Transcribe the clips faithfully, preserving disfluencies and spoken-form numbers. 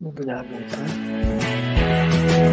Non vede la volta, eh?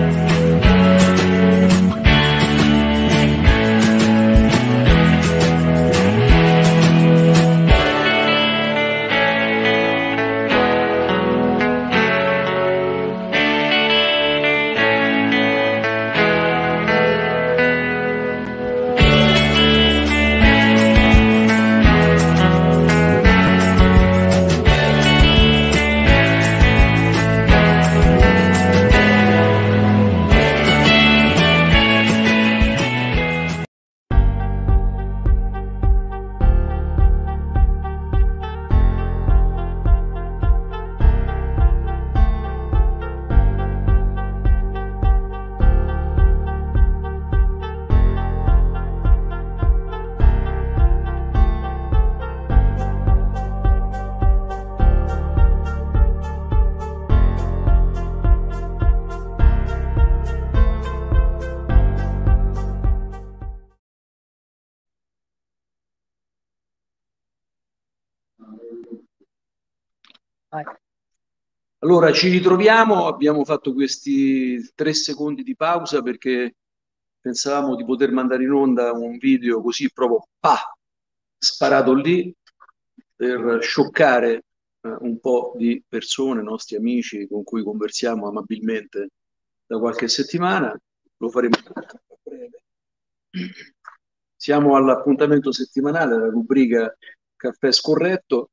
Vai. Allora, ci ritroviamo, abbiamo fatto questi tre secondi di pausa perché pensavamo di poter mandare in onda un video così proprio pa, sparato lì per scioccare eh, un po' di persone, nostri amici con cui conversiamo amabilmente da qualche settimana. Lo faremo a breve. Siamo all'appuntamento settimanale, la rubrica Caffè Scorretto,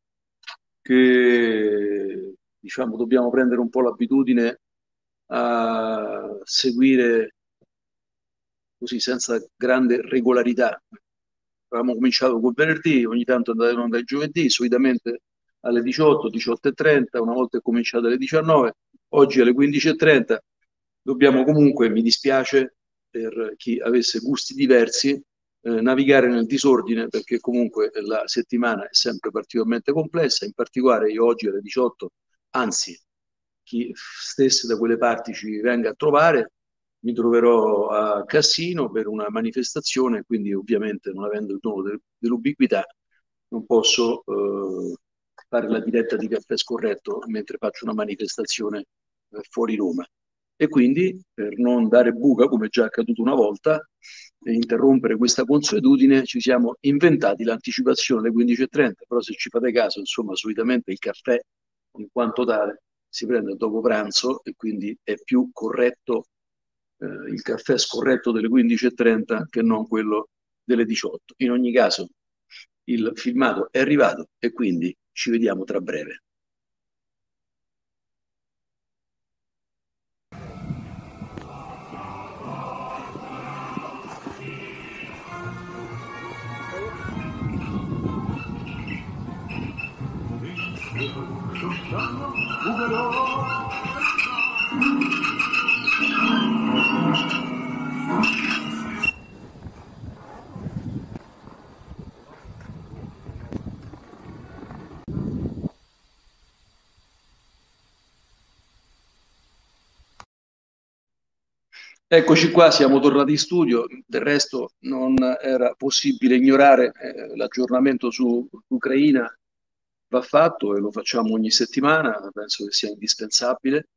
che diciamo dobbiamo prendere un po' l'abitudine a seguire così senza grande regolarità. Avevamo cominciato col venerdì, ogni tanto andare in onda il giovedì, solitamente alle diciotto, diciotto e trenta, una volta è cominciato alle diciannove, oggi alle quindici e trenta. Dobbiamo comunque, mi dispiace per chi avesse gusti diversi, eh, navigare nel disordine perché comunque la settimana è sempre particolarmente complessa, in particolare io oggi alle diciotto, anzi chi stesse da quelle parti ci venga a trovare, mi troverò a Cassino per una manifestazione, quindi ovviamente non avendo il dono de- dell'ubiquità non posso eh, fare la diretta di Caffè Scorretto mentre faccio una manifestazione eh, fuori Roma. E quindi, per non dare buca, come già accaduto una volta, e interrompere questa consuetudine, ci siamo inventati l'anticipazione alle quindici e trenta, però se ci fate caso, insomma, solitamente il caffè, in quanto tale, si prende dopo pranzo e quindi è più corretto eh, il caffè scorretto delle quindici e trenta che non quello delle diciotto. In ogni caso, il filmato è arrivato e quindi ci vediamo tra breve. Eccoci qua, siamo tornati in studio, del resto non era possibile ignorare eh, l'aggiornamento sull'Ucraina, va fatto e lo facciamo ogni settimana, penso che sia indispensabile.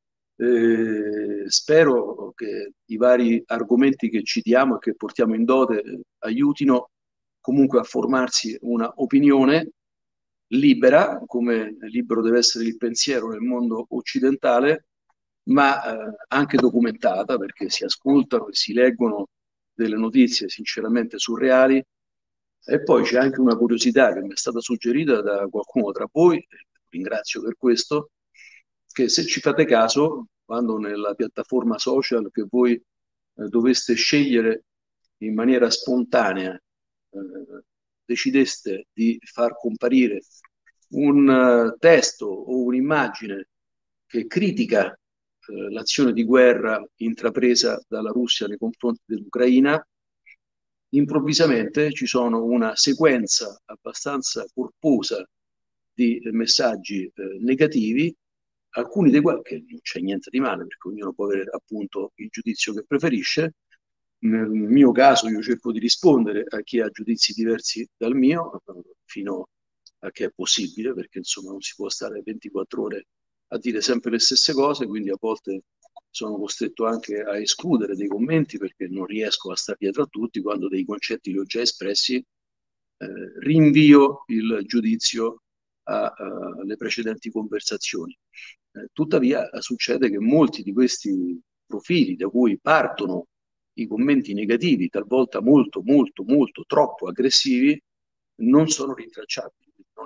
Eh, spero che i vari argomenti che citiamo e che portiamo in dote eh, aiutino comunque a formarsi una opinione libera, come libero deve essere il pensiero nel mondo occidentale, ma eh, anche documentata, perché si ascoltano e si leggono delle notizie sinceramente surreali. E poi c'è anche una curiosità che mi è stata suggerita da qualcuno tra voi, e ringrazio per questo, che se ci fate caso, quando nella piattaforma social che voi eh, doveste scegliere in maniera spontanea, eh, decideste di far comparire un eh, testo o un'immagine che critica eh, l'azione di guerra intrapresa dalla Russia nei confronti dell'Ucraina, improvvisamente ci sono una sequenza abbastanza corposa di messaggi eh, negativi, alcuni dei quali, che non c'è niente di male perché ognuno può avere appunto il giudizio che preferisce. Nel mio caso io cerco di rispondere a chi ha giudizi diversi dal mio, fino a che è possibile, perché insomma non si può stare ventiquattro ore a dire sempre le stesse cose, quindi a volte sono costretto anche a escludere dei commenti perché non riesco a stare dietro a tutti, quando dei concetti li ho già espressi, eh, rinvio il giudizio alle precedenti conversazioni. Eh, tuttavia succede che molti di questi profili da cui partono i commenti negativi, talvolta molto, molto, molto troppo aggressivi, non sono rintracciabili. Non,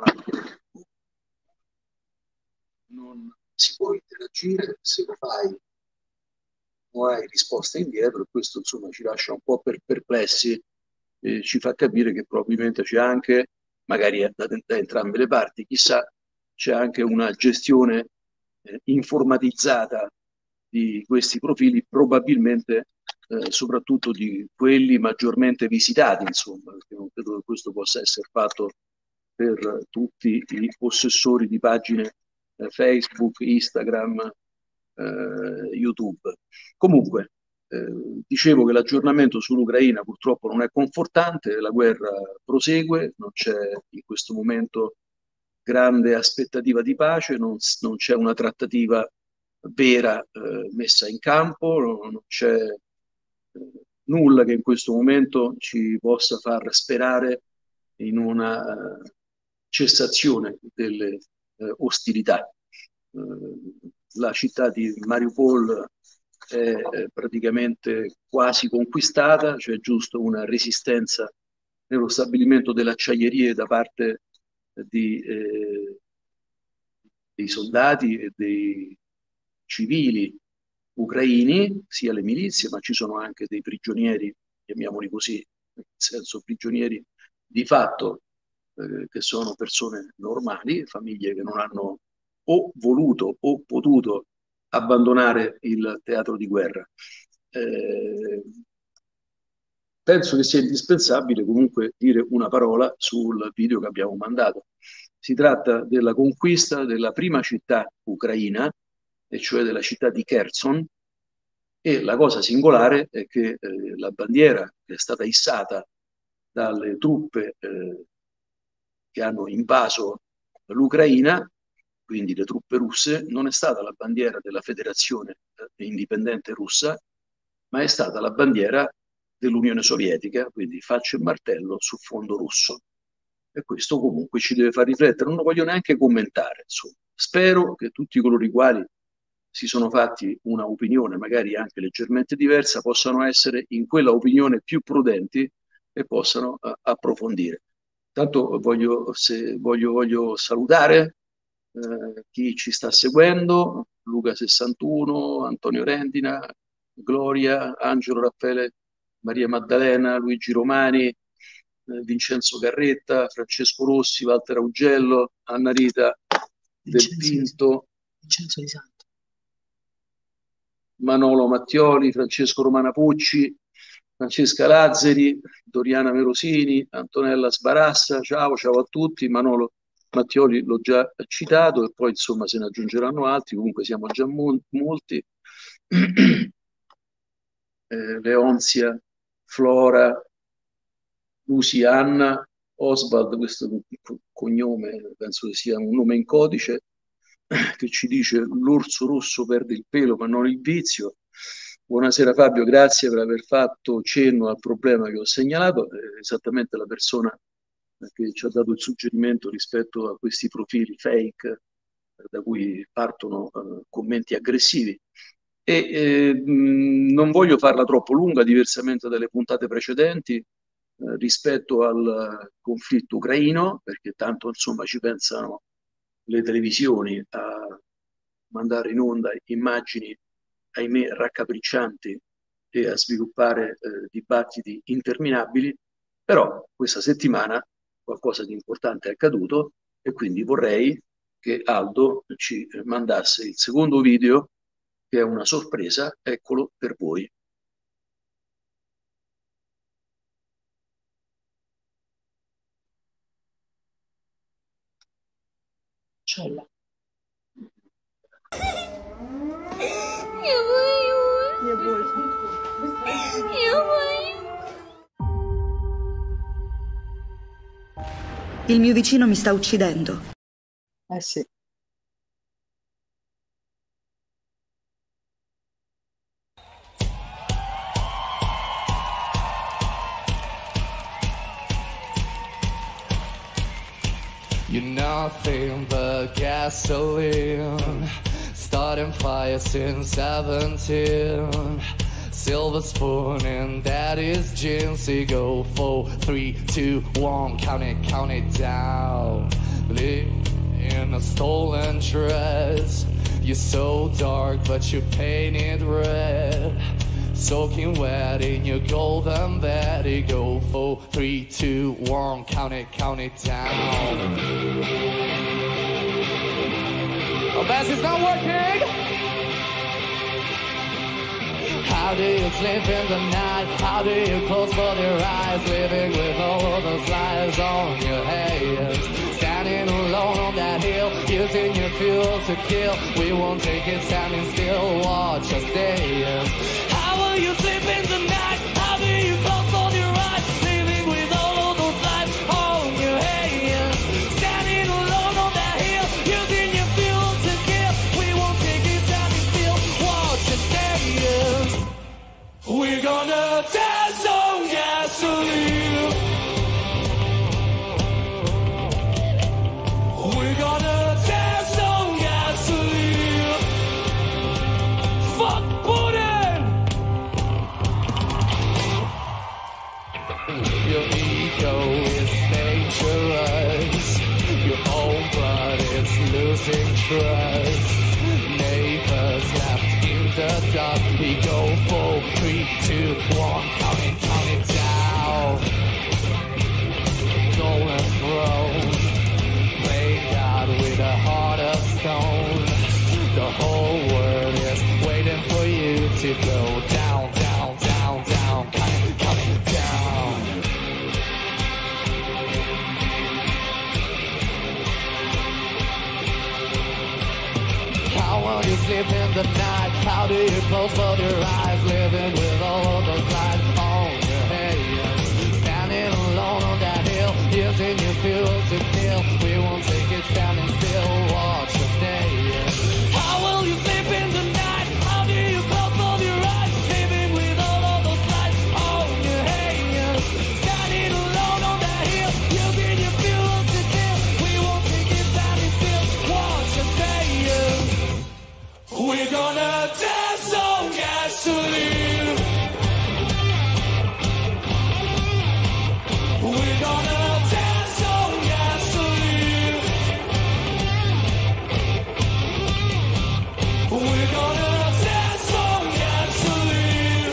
non si può interagire se lo fai, non hai risposta indietro, e questo insomma ci lascia un po' per perplessi, eh, ci fa capire che probabilmente c'è anche, magari da, da entrambe le parti, chissà, c'è anche una gestione eh, informatizzata di questi profili, probabilmente eh, soprattutto di quelli maggiormente visitati, insomma, perché non credo che questo possa essere fatto per tutti i possessori di pagine eh, Facebook, Instagram, eh, YouTube. Comunque, eh, dicevo che l'aggiornamento sull'Ucraina purtroppo non è confortante, la guerra prosegue, non c'è in questo momento grande aspettativa di pace, non, non c'è una trattativa vera eh, messa in campo, non c'è eh, nulla che in questo momento ci possa far sperare in una uh, cessazione delle uh, ostilità. Uh, la città di Mariupol è eh, praticamente quasi conquistata, c'è giusto una resistenza nello stabilimento delle acciaierie da parte di, eh, dei soldati e dei civili ucraini, sia le milizie, ma ci sono anche dei prigionieri, chiamiamoli così, nel senso prigionieri di fatto, eh, che sono persone normali, famiglie che non hanno o voluto o potuto abbandonare il teatro di guerra. Eh, penso che sia indispensabile comunque dire una parola sul video che abbiamo mandato. Si tratta della conquista della prima città ucraina, e cioè della città di Kherson, e la cosa singolare è che eh, la bandiera che è stata issata dalle truppe eh, che hanno invaso l'Ucraina, quindi le truppe russe, non è stata la bandiera della Federazione eh, Indipendente Russa, ma è stata la bandiera dell'Unione Sovietica, quindi faccia e martello su fondo russo. E questo comunque ci deve far riflettere, non lo voglio neanche commentare, insomma. Spero che tutti coloro i quali si sono fatti una opinione magari anche leggermente diversa possano essere in quella opinione più prudenti e possano uh, approfondire. Tanto voglio, se, voglio, voglio salutare eh, chi ci sta seguendo, Luca sessantuno, Antonio Rendina, Gloria, Angelo Raffaele, Maria Maddalena, Luigi Romani, eh, Vincenzo Carretta, Francesco Rossi, Walter Augello, Anna Rita Del Pinto, Vincenzo Di Santo, Manolo Mattioli, Francesco Romana Pucci, Francesca Lazzari, Doriana Merosini, Antonella Sbarassa, ciao, ciao a tutti, Manolo Mattioli l'ho già citato e poi insomma se ne aggiungeranno altri, comunque siamo già mo molti, eh, Leonzia, Flora, Lucy, Anna, Oswald, questo cognome penso che sia un nome in codice, che ci dice l'orso rosso perde il pelo ma non il vizio. Buonasera Fabio, grazie per aver fatto cenno al problema che ho segnalato, è esattamente la persona che ci ha dato il suggerimento rispetto a questi profili fake eh, da cui partono eh, commenti aggressivi. E eh, mh, non voglio farla troppo lunga, diversamente dalle puntate precedenti, eh, rispetto al conflitto ucraino, perché tanto insomma ci pensano le televisioni a mandare in onda immagini, ahimè, raccapriccianti e a sviluppare eh, dibattiti interminabili, però questa settimana qualcosa di importante è accaduto e quindi vorrei che Aldo ci mandasse il secondo video, che è una sorpresa, eccolo per voi. Cella. Я боюсь. Я больше. Я боюсь. Il mio vicino mi sta uccidendo. Eh sì. nothing but gasoline. Starting fire since seventeen. Silver spoon and daddy's jeans. You go four, three, two, one. Count it, count it down. Live in a stolen dress. You're so dark, but you painted red. Soaking wet in your golden bed. You go four, three, two, one. Count it, count it down. Oh, Bass, it's not working. How do you sleep in the night? How do you close both your eyes? Living with all of those lies on your hands. Standing alone on that hill, using your fuel to kill. We won't take it standing still, watch us dance. How will you sleep in the night? How do you close both your eyes? Living with all of those lies on your hands. Standing alone on that hill, using your fuel to kill. We won't take it standing still, watch us dance. We're gonna dance on gasoline. We're gonna dance on gasoline. Fuck Putin. Your ego is dangerous. Your own blood is losing trust. Neighbors left in the dark. We go four, three, two, one. Count it, count it down. Golden throne. Playing God with a heart of stone. The whole world is waiting for you to go down, down, down, down. Count it, count it down. How will you sleep in the night? How do you close both your eyes? Living with all of those lies on your head. Standing alone on that hill, using your fuel to kill. We won't take it standing still, watch us dance. How will you sleep in the night? How do you close both your eyes? Living with all of those lies on your head. Standing alone on that hill, using your fuel to kill. We won't take it standing still, watch us dance. We're gonna dance on gasoline. We're gonna dance on gasoline. We're gonna dance on gasoline.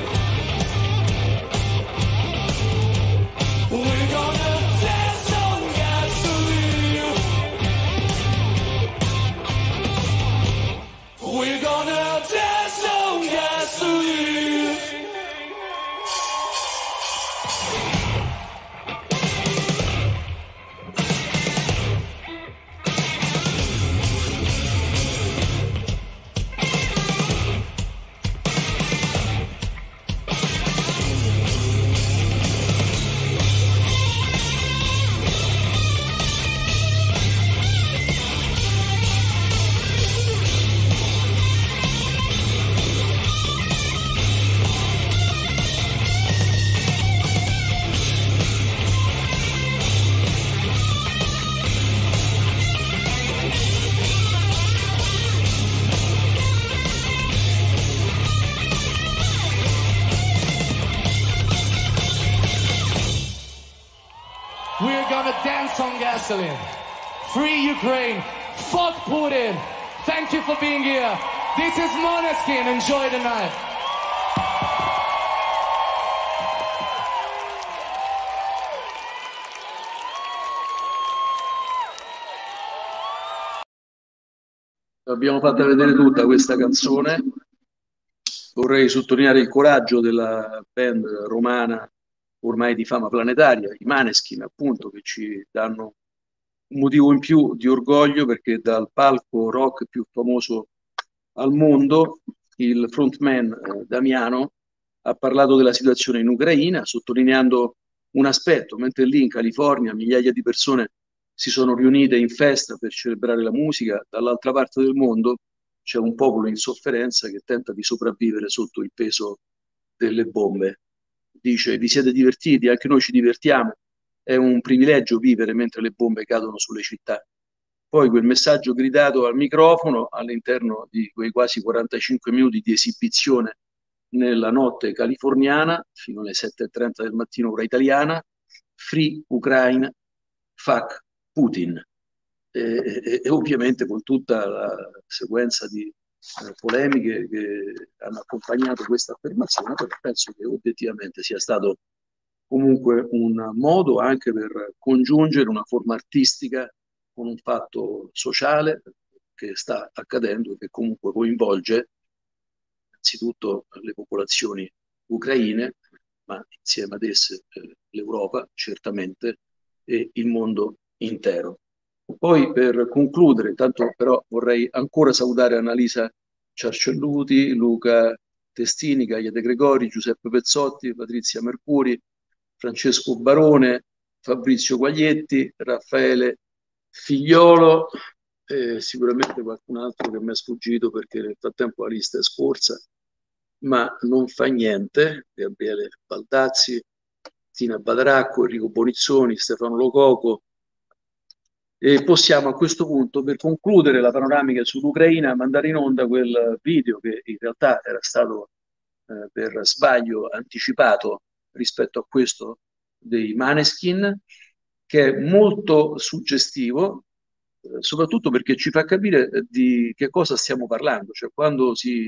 We're gonna dance on gasoline. We're gonna dance on gasoline. We're gonna dance on gasoline. Free Ukraine. Fuck Putin. Thank you for being here. This is Måneskin. Enjoy the night. Abbiamo fatto vedere tutta questa canzone. Vorrei sottolineare il coraggio della band romana ormai di fama planetaria, i Måneskin, appunto, che ci danno un motivo in più di orgoglio, perché dal palco rock più famoso al mondo il frontman eh, Damiano ha parlato della situazione in Ucraina, sottolineando un aspetto: mentre lì in California migliaia di persone si sono riunite in festa per celebrare la musica, dall'altra parte del mondo c'è un popolo in sofferenza che tenta di sopravvivere sotto il peso delle bombe. Dice: vi siete divertiti, anche noi ci divertiamo, è un privilegio vivere mentre le bombe cadono sulle città. poi quel messaggio gridato al microfono all'interno di quei quasi quarantacinque minuti di esibizione nella notte californiana, fino alle sette e trenta del mattino ora italiana: Free Ukraine, fuck Putin. E, e, e ovviamente con tutta la sequenza di eh, polemiche che hanno accompagnato questa affermazione, però penso che obiettivamente sia stato comunque un modo anche per congiungere una forma artistica con un fatto sociale che sta accadendo e che comunque coinvolge innanzitutto le popolazioni ucraine, ma insieme ad esse eh, l'Europa certamente e il mondo intero. Poi per concludere, tanto però vorrei ancora salutare Annalisa Ciarcelluti, Luca Testini, Gaia De Gregori, Giuseppe Pezzotti, Patrizia Mercuri, Francesco Barone, Fabrizio Guaglietti, Raffaele Figliolo e sicuramente qualcun altro che mi è sfuggito perché nel frattempo la lista è scorsa, ma non fa niente: Gabriele Baldazzi, Tina Badaracco, Enrico Bonizzoni, Stefano Lococo. E possiamo a questo punto, per concludere la panoramica sull'Ucraina, mandare in onda quel video che in realtà era stato eh, per sbaglio anticipato rispetto a questo dei Maneskin, che è molto suggestivo, eh, soprattutto perché ci fa capire eh, di che cosa stiamo parlando. Cioè, quando si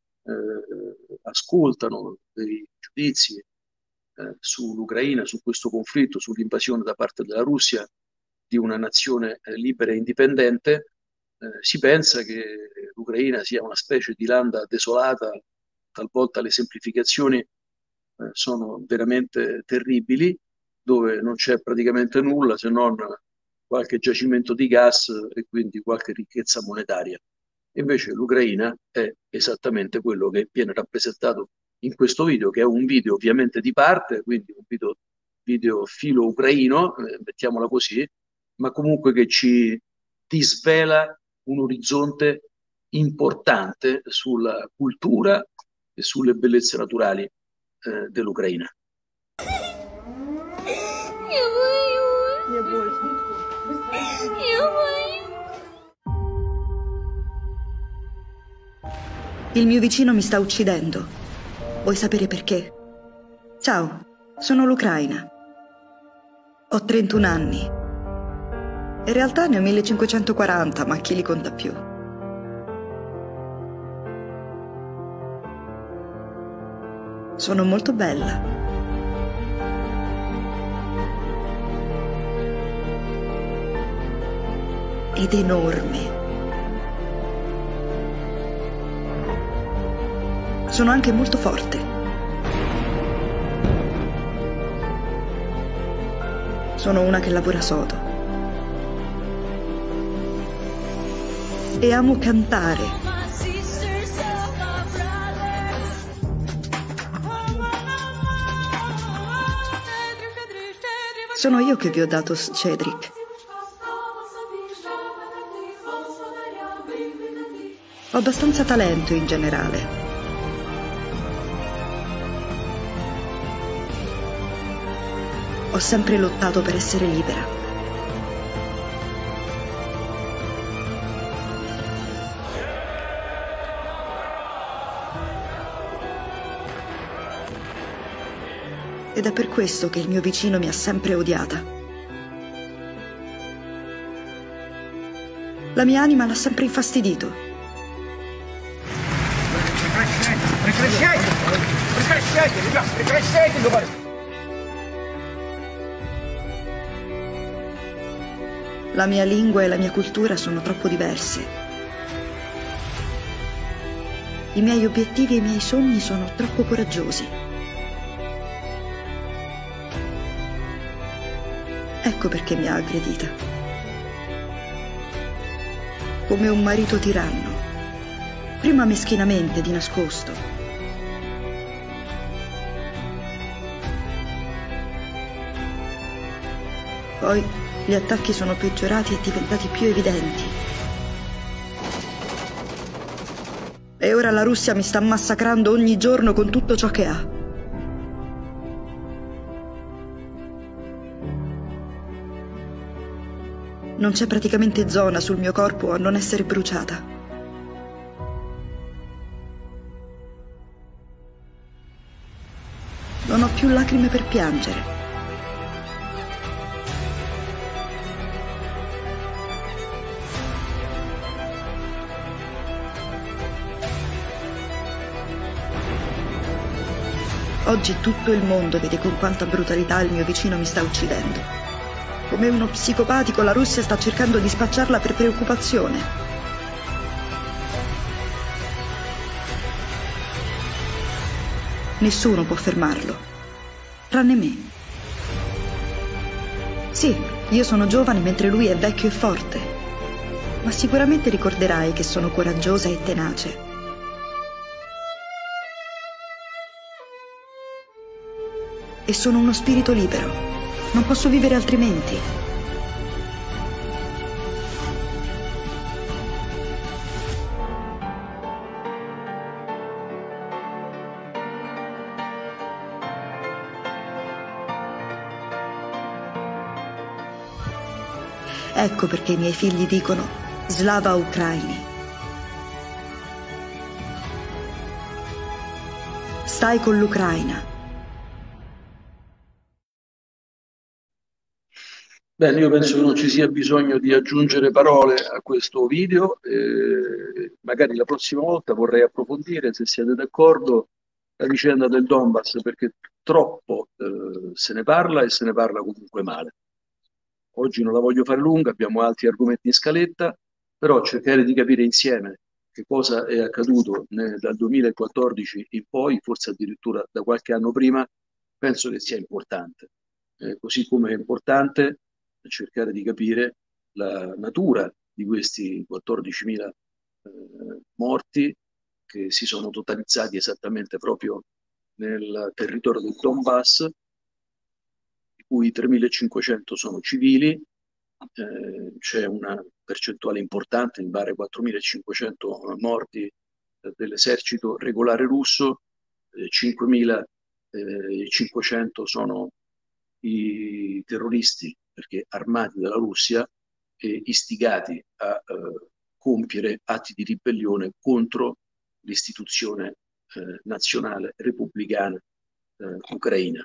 eh, ascoltano dei giudizi eh, sull'Ucraina, su questo conflitto, sull'invasione da parte della Russia di una nazione eh, libera e indipendente, eh, si pensa che l'Ucraina sia una specie di landa desolata. Talvolta le semplificazioni eh, sono veramente terribili, dove non c'è praticamente nulla se non qualche giacimento di gas e quindi qualche ricchezza monetaria. Invece l'Ucraina è esattamente quello che viene rappresentato in questo video, che è un video ovviamente di parte, quindi un video, video filo ucraino, eh, mettiamola così, ma comunque che ci disvela un orizzonte importante sulla cultura e sulle bellezze naturali eh, dell'Ucraina. Il mio vicino mi sta uccidendo. Vuoi sapere perché? Ciao, sono l'Ucraina. Ho trentuno anni. In realtà ne ho millecinquecentoquaranta, ma chi li conta più? Sono molto bella. Ed enorme. Sono anche molto forte. Sono una che lavora sodo. E amo cantare. Sono io che vi ho dato Cedric. Ho abbastanza talento in generale. Ho sempre lottato per essere libera. Ed è per questo che il mio vicino mi ha sempre odiata. La mia anima l'ha sempre infastidito. Прекращайте! Прекращайте, ребят! Прекращайте, говорю! La mia lingua e la mia cultura sono troppo diverse. I miei obiettivi e i miei sogni sono troppo coraggiosi. Ecco perché mi ha aggredita. Come un marito tiranno. Prima meschinamente, di nascosto. Poi gli attacchi sono peggiorati e diventati più evidenti. E ora la Russia mi sta massacrando ogni giorno con tutto ciò che ha. Non c'è praticamente zona sul mio corpo a non essere bruciata. Non ho più lacrime per piangere. Oggi tutto il mondo vede con quanta brutalità il mio vicino mi sta uccidendo. Come uno psicopatico, la Russia sta cercando di spacciarla per preoccupazione. Nessuno può fermarlo, tranne me. Sì, io sono giovane mentre lui è vecchio e forte, ma sicuramente ricorderai che sono coraggiosa e tenace. E sono uno spirito libero. Non posso vivere altrimenti. Ecco perché i miei figli dicono Slava Ucraini. Stai con l'Ucraina. Bene, io penso che non ci sia bisogno di aggiungere parole a questo video, eh, magari la prossima volta vorrei approfondire, se siete d'accordo, la vicenda del Donbass, perché troppo eh, se ne parla e se ne parla comunque male. Oggi non la voglio fare lunga, abbiamo altri argomenti in scaletta, però cercare di capire insieme che cosa è accaduto ne- dal duemilaquattordici in poi, forse addirittura da qualche anno prima, penso che sia importante. Eh, così come è importante cercare di capire la natura di questi quattordicimila eh, morti che si sono totalizzati esattamente proprio nel territorio del Donbass, di cui tremilacinquecento sono civili, eh, c'è una percentuale importante, mi pare quattromilacinquecento morti eh, dell'esercito regolare russo, eh, cinquemilacinquecento sono i terroristi, perché armati dalla Russia e istigati a eh, compiere atti di ribellione contro l'istituzione eh, nazionale repubblicana eh, ucraina.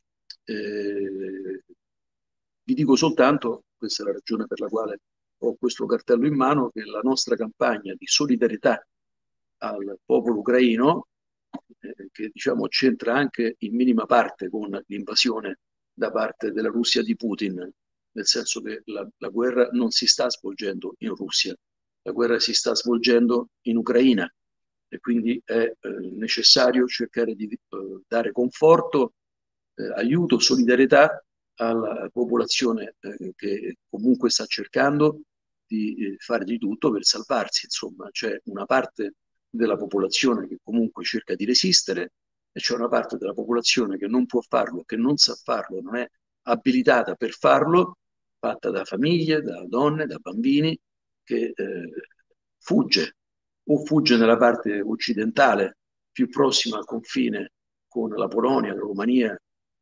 Eh, vi dico soltanto, questa è la ragione per la quale ho questo cartello in mano, che la nostra campagna di solidarietà al popolo ucraino, eh, che diciamo c'entra anche in minima parte con l'invasione da parte della Russia di Putin, nel senso che la, la guerra non si sta svolgendo in Russia, la guerra si sta svolgendo in Ucraina e quindi è eh, necessario cercare di eh, dare conforto, eh, aiuto, solidarietà alla popolazione eh, che comunque sta cercando di eh, fare di tutto per salvarsi. Insomma, c'è una parte della popolazione che comunque cerca di resistere e c'è una parte della popolazione che non può farlo, che non sa farlo, non è abilitata per farlo, fatta da famiglie, da donne, da bambini, che eh, fugge o fugge nella parte occidentale più prossima al confine con la Polonia, la Romania,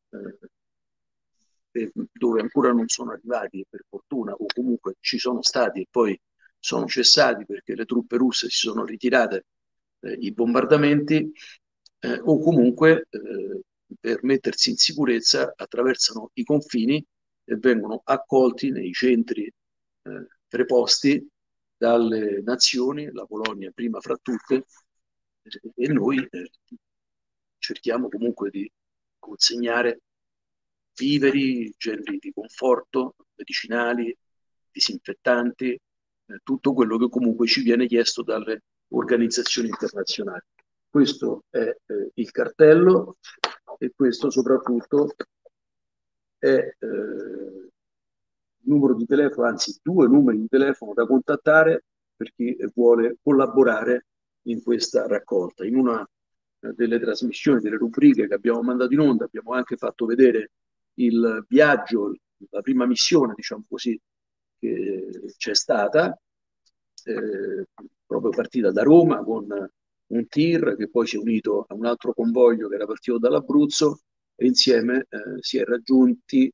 eh, dove ancora non sono arrivati per fortuna, o comunque ci sono stati e poi sono cessati perché le truppe russe si sono ritirate eh, i bombardamenti, eh, o comunque eh, per mettersi in sicurezza attraversano i confini e vengono accolti nei centri eh, preposti dalle nazioni, la Polonia prima fra tutte, eh, e noi eh, cerchiamo comunque di consegnare viveri, generi di conforto, medicinali, disinfettanti, eh, tutto quello che comunque ci viene chiesto dalle organizzazioni internazionali. Questo è eh, il cartello e questo soprattutto è eh, il numero di telefono, anzi due numeri di telefono da contattare per chi vuole collaborare in questa raccolta. In una eh, delle trasmissioni, delle rubriche che abbiamo mandato in onda, abbiamo anche fatto vedere il viaggio, la prima missione, diciamo così, che c'è stata, eh, proprio partita da Roma con un tir che poi si è unito a un altro convoglio che era partito dall'Abruzzo e insieme eh, si è raggiunti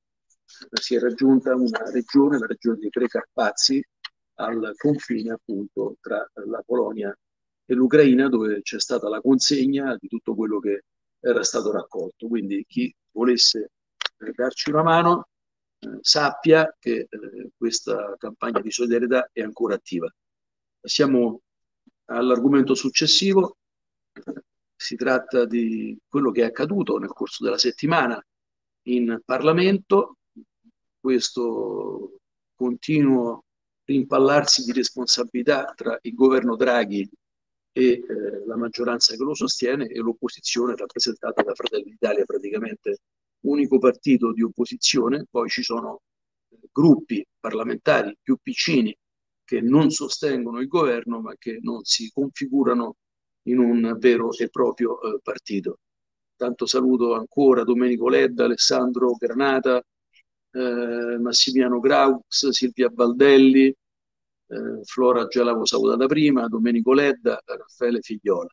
si è raggiunta una regione, la regione dei Tre Carpazi, al confine appunto tra la Polonia e l'Ucraina, dove c'è stata la consegna di tutto quello che era stato raccolto. Quindi chi volesse eh, darci una mano eh, sappia che eh, questa campagna di solidarietà è ancora attiva. Passiamo all'argomento successivo. Si tratta di quello che è accaduto nel corso della settimana in Parlamento, questo continuo rimpallarsi di responsabilità tra il governo Draghi e eh, la maggioranza che lo sostiene e l'opposizione rappresentata da Fratelli d'Italia, praticamente unico partito di opposizione. Poi ci sono eh, gruppi parlamentari più piccini che non sostengono il governo ma che non si configurano in un vero e proprio eh, partito. Tanto saluto ancora Domenico Ledda, Alessandro Granata, eh, Massimiliano Graux, Silvia Baldelli, eh, Flora già l'avevo salutata prima, Domenico Ledda, Raffaele Figliola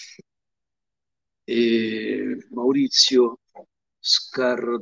e Maurizio Scar...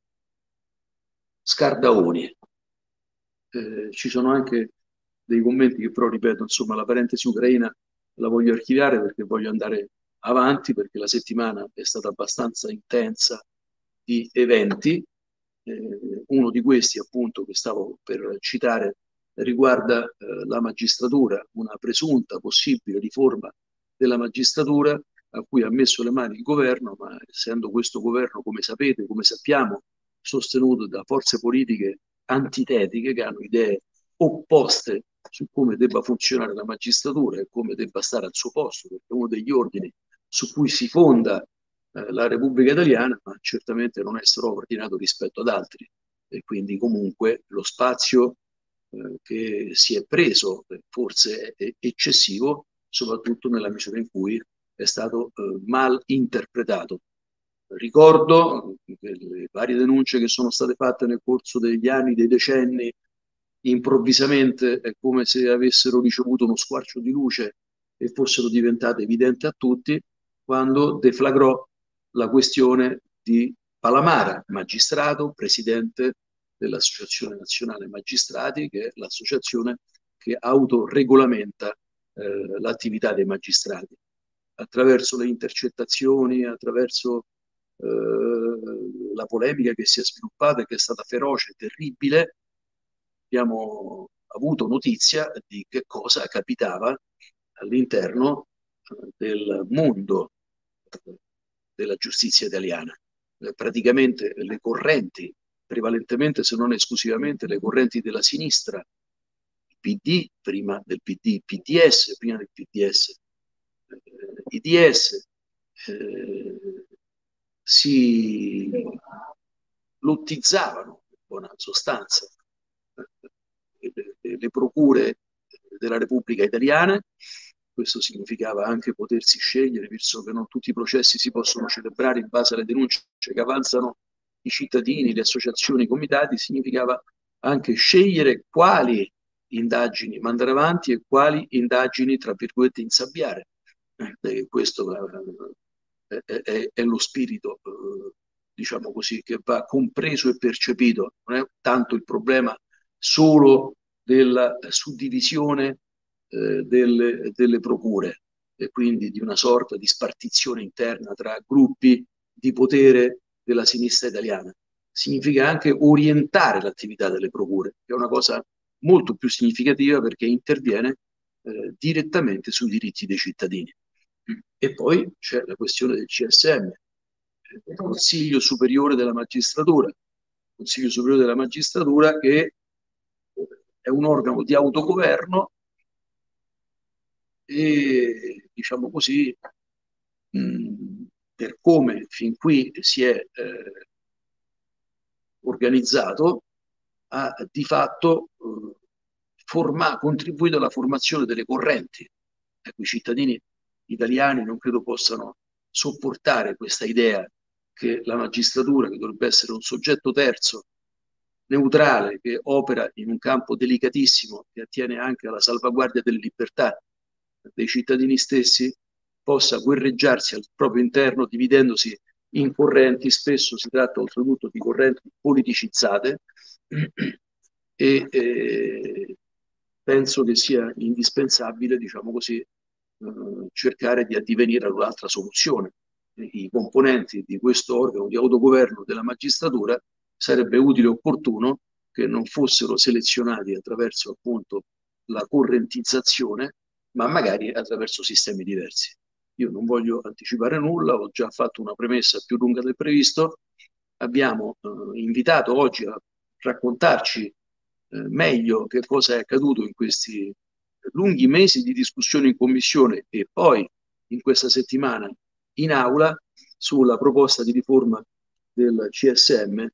Scardaoni. Eh, ci sono anche dei commenti che però ripeto, insomma, la parentesi ucraina la voglio archiviare perché voglio andare avanti, perché la settimana è stata abbastanza intensa di eventi. Eh, uno di questi, appunto, che stavo per citare, riguarda eh, la magistratura, una presunta possibile riforma della magistratura a cui ha messo le mani il governo, ma essendo questo governo, come sapete, come sappiamo, sostenuto da forze politiche antitetiche che hanno idee opposte su come debba funzionare la magistratura e come debba stare al suo posto, perché è uno degli ordini su cui si fonda eh, la Repubblica Italiana, ma certamente non è straordinario rispetto ad altri. E quindi comunque lo spazio eh, che si è preso eh, forse è eccessivo, soprattutto nella misura in cui è stato eh, mal interpretato. Ricordo che le varie denunce che sono state fatte nel corso degli anni, dei decenni, improvvisamente è come se avessero ricevuto uno squarcio di luce e fossero diventate evidenti a tutti quando deflagrò la questione di Palamara, magistrato, presidente dell'Associazione Nazionale Magistrati, che è l'associazione che autoregolamenta eh, l'attività dei magistrati. Attraverso le intercettazioni, attraverso eh, la polemica che si è sviluppata e che è stata feroce, terribile, abbiamo avuto notizia di che cosa capitava all'interno eh, del mondo eh, della giustizia italiana. Eh, praticamente le correnti, prevalentemente se non esclusivamente le correnti della sinistra, il P D, prima del P D, P D S, prima del P D S, eh, I D S, eh, si lottizzavano in buona sostanza le, le procure della Repubblica Italiana. Questo significava anche potersi scegliere, visto che non tutti i processi si possono celebrare in base alle denunce che avanzano i cittadini, le associazioni, i comitati, significava anche scegliere quali indagini mandare avanti e quali indagini, tra virgolette, insabbiare. Eh, questo è, è, è, è lo spirito, eh, diciamo così, che va compreso e percepito. Non è tanto il problema solo della suddivisione eh, delle, delle procure e quindi di una sorta di spartizione interna tra gruppi di potere della sinistra italiana. Significa anche orientare l'attività delle procure, che è una cosa molto più significativa perché interviene eh, direttamente sui diritti dei cittadini. E poi c'è la questione del C S M, il Consiglio Superiore della Magistratura, il Consiglio Superiore della Magistratura che è un organo di autogoverno e, diciamo così, mh, per come fin qui si è eh, organizzato, ha di fatto eh, forma, contribuito alla formazione delle correnti. Ecco, i cittadini italiani non credo possano sopportare questa idea che la magistratura, che dovrebbe essere un soggetto terzo, neutrale, che opera in un campo delicatissimo, che attiene anche alla salvaguardia delle libertà dei cittadini stessi, possa guerreggiarsi al proprio interno, dividendosi in correnti, spesso si tratta oltretutto di correnti politicizzate e eh, penso che sia indispensabile, diciamo così, eh, cercare di addivenire ad un'altra soluzione. I componenti di questo organo di autogoverno della magistratura sarebbe utile e opportuno che non fossero selezionati attraverso appunto la correntizzazione, ma magari attraverso sistemi diversi. Io non voglio anticipare nulla, ho già fatto una premessa più lunga del previsto. Abbiamo eh, invitato oggi a raccontarci eh, meglio che cosa è accaduto in questi lunghi mesi di discussione in commissione e poi in questa settimana in aula sulla proposta di riforma del C S M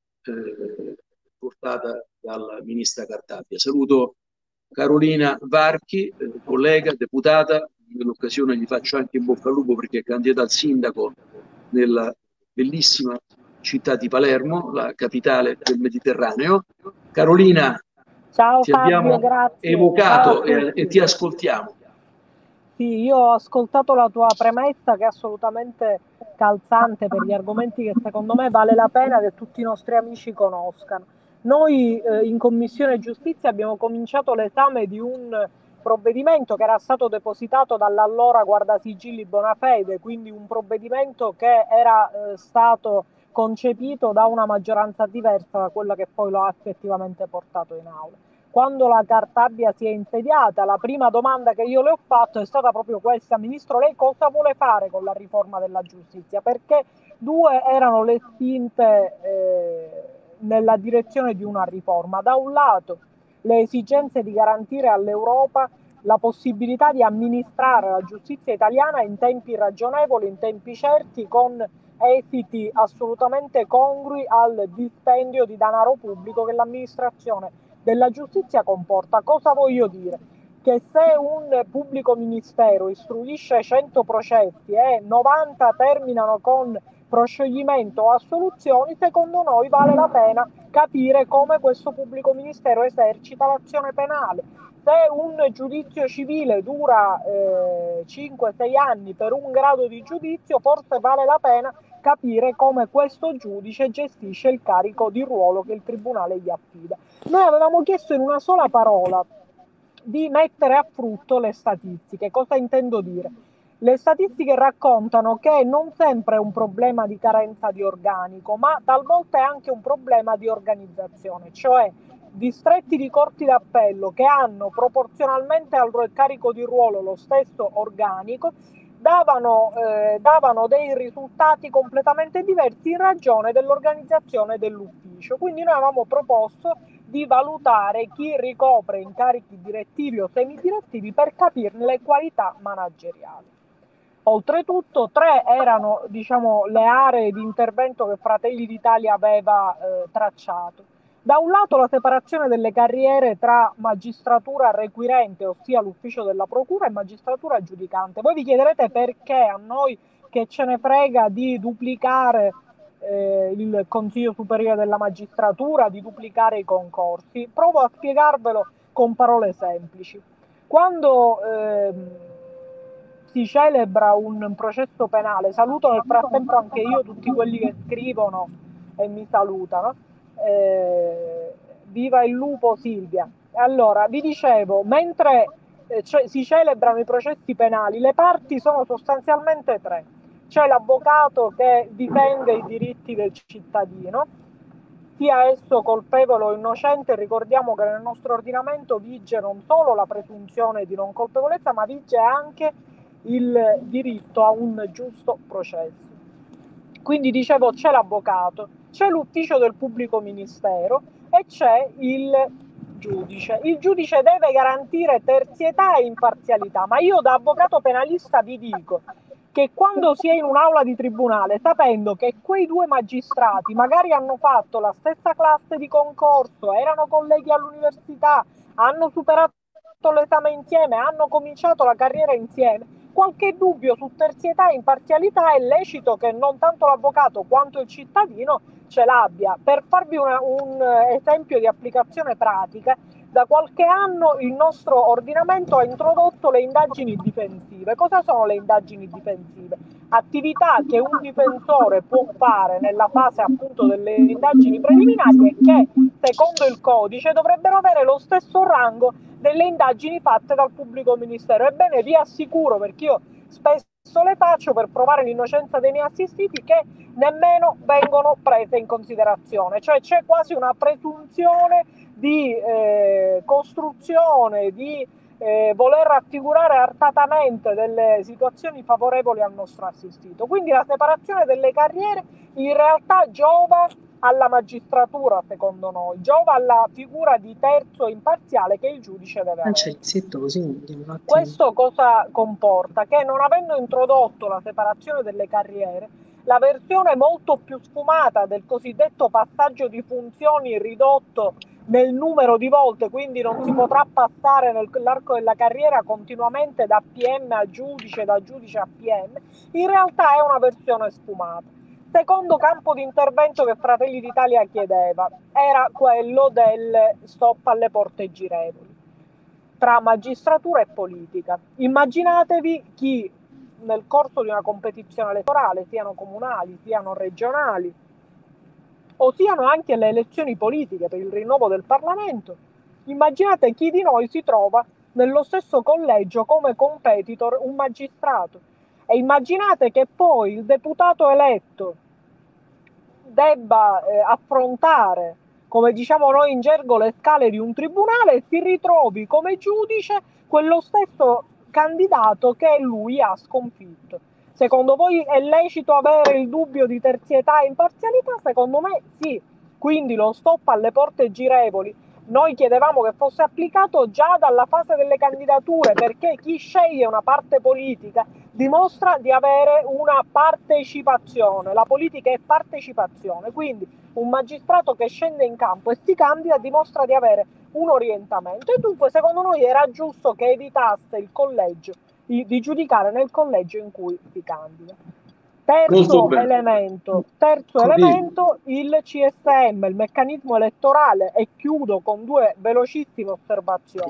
eh, portata dalla ministra Cartabia. Saluto Carolina Varchi, eh, collega, deputata. Nell'occasione gli faccio anche in bocca al lupo perché è candidata al sindaco nella bellissima città di Palermo, la capitale del Mediterraneo. Carolina, ciao ti Fabio, abbiamo grazie. evocato e, e ti ascoltiamo. Sì, io ho ascoltato la tua premessa che è assolutamente calzante per gli argomenti che secondo me vale la pena che tutti i nostri amici conoscano. Noi eh, in Commissione Giustizia abbiamo cominciato l'esame di un provvedimento che era stato depositato dall'allora Guardasigilli Bonafede, quindi un provvedimento che era eh, stato concepito da una maggioranza diversa da quella che poi lo ha effettivamente portato in aula. Quando la Cartabia si è insediata, la prima domanda che io le ho fatto è stata proprio questa: Ministro, lei cosa vuole fare con la riforma della giustizia? Perché due erano le spinte eh, nella direzione di una riforma. Da un lato le esigenze di garantire all'Europa la possibilità di amministrare la giustizia italiana in tempi ragionevoli, in tempi certi, con esiti assolutamente congrui al dispendio di denaro pubblico che l'amministrazione della giustizia comporta. Cosa voglio dire? Che se un pubblico ministero istruisce cento processi e novanta terminano con proscioglimento o assoluzioni, secondo noi vale la pena capire come questo pubblico ministero esercita l'azione penale. Se un giudizio civile dura eh, cinque sei anni per un grado di giudizio, forse vale la pena capire come questo giudice gestisce il carico di ruolo che il tribunale gli affida. Noi avevamo chiesto in una sola parola di mettere a frutto le statistiche. Cosa intendo dire? Le statistiche raccontano che non sempre è un problema di carenza di organico, ma talvolta è anche un problema di organizzazione, cioè distretti di corti d'appello che hanno proporzionalmente al carico di ruolo lo stesso organico davano, eh, davano dei risultati completamente diversi in ragione dell'organizzazione dell'ufficio. Quindi noi avevamo proposto di valutare chi ricopre incarichi direttivi o semidirettivi per capirne le qualità manageriali. Oltretutto tre erano, diciamo, le aree di intervento che Fratelli d'Italia aveva eh, tracciato. Da un lato la separazione delle carriere tra magistratura requirente, ossia l'ufficio della procura, e magistratura giudicante. Voi vi chiederete perché a noi che ce ne frega di duplicare eh, il Consiglio Superiore della Magistratura, di duplicare i concorsi. Provo a spiegarvelo con parole semplici. Quando eh, si celebra un processo penale, saluto nel frattempo anche io tutti quelli che scrivono e mi salutano. Eh, viva il lupo Silvia. Allora, vi dicevo, mentre eh, cioè, si celebrano i processi penali, le parti sono sostanzialmente tre. C'è l'avvocato che difende i diritti del cittadino, sia esso colpevole o innocente. Ricordiamo che nel nostro ordinamento vige non solo la presunzione di non colpevolezza, ma vige anche il diritto a un giusto processo. Quindi dicevo, c'è l'avvocato, c'è l'ufficio del pubblico ministero e c'è il giudice. Il giudice deve garantire terzietà e imparzialità, ma io da avvocato penalista vi dico che quando si è in un'aula di tribunale, sapendo che quei due magistrati magari hanno fatto la stessa classe di concorso, erano colleghi all'università, hanno superato l'esame insieme, hanno cominciato la carriera insieme, qualche dubbio su terzietà e imparzialità è lecito che non tanto l'avvocato quanto il cittadino ce l'abbia. Per farvi una, un esempio di applicazione pratica, Da qualche anno il nostro ordinamento ha introdotto le indagini difensive. Cosa sono le indagini difensive? Attività che un difensore può fare nella fase appunto delle indagini preliminari e che secondo il codice dovrebbero avere lo stesso rango delle indagini fatte dal pubblico ministero. Ebbene, vi assicuro, perché io spesso le faccio per provare l'innocenza dei miei assistiti, che nemmeno vengono prese in considerazione, cioè c'è quasi una presunzione di eh, costruzione, di eh, voler raffigurare artatamente delle situazioni favorevoli al nostro assistito. Quindi la separazione delle carriere in realtà giova alla magistratura, secondo noi, giova alla figura di terzo imparziale che il giudice deve avere. Cancelletto così andiamo un attimo. Questo cosa comporta? Che non avendo introdotto la separazione delle carriere, la versione molto più sfumata del cosiddetto passaggio di funzioni ridotto nel numero di volte, quindi non si potrà passare nell'arco della carriera continuamente da P M a giudice, da giudice a P M, in realtà è una versione sfumata. Secondo campo di intervento che Fratelli d'Italia chiedeva era quello del stop alle porte girevoli tra magistratura e politica. Immaginatevi chi nel corso di una competizione elettorale, siano comunali, siano regionali, o siano anche le elezioni politiche per il rinnovo del Parlamento, immaginate chi di noi si trova nello stesso collegio come competitor un magistrato e immaginate che poi il deputato eletto debba eh, affrontare, come diciamo noi in gergo, le scale di un tribunale e si ritrovi come giudice quello stesso candidato che lui ha sconfitto. Secondo voi è lecito avere il dubbio di terzietà e imparzialità? Secondo me sì. Quindi lo stop alle porte girevoli noi chiedevamo che fosse applicato già dalla fase delle candidature, perché chi sceglie una parte politica dimostra di avere una partecipazione. La politica è partecipazione, quindi un magistrato che scende in campo e si candida dimostra di avere un orientamento e dunque secondo noi era giusto che evitasse il collegio di giudicare nel collegio in cui si candida. Terzo elemento, terzo elemento, il C S M, il meccanismo elettorale, e chiudo con due velocissime osservazioni.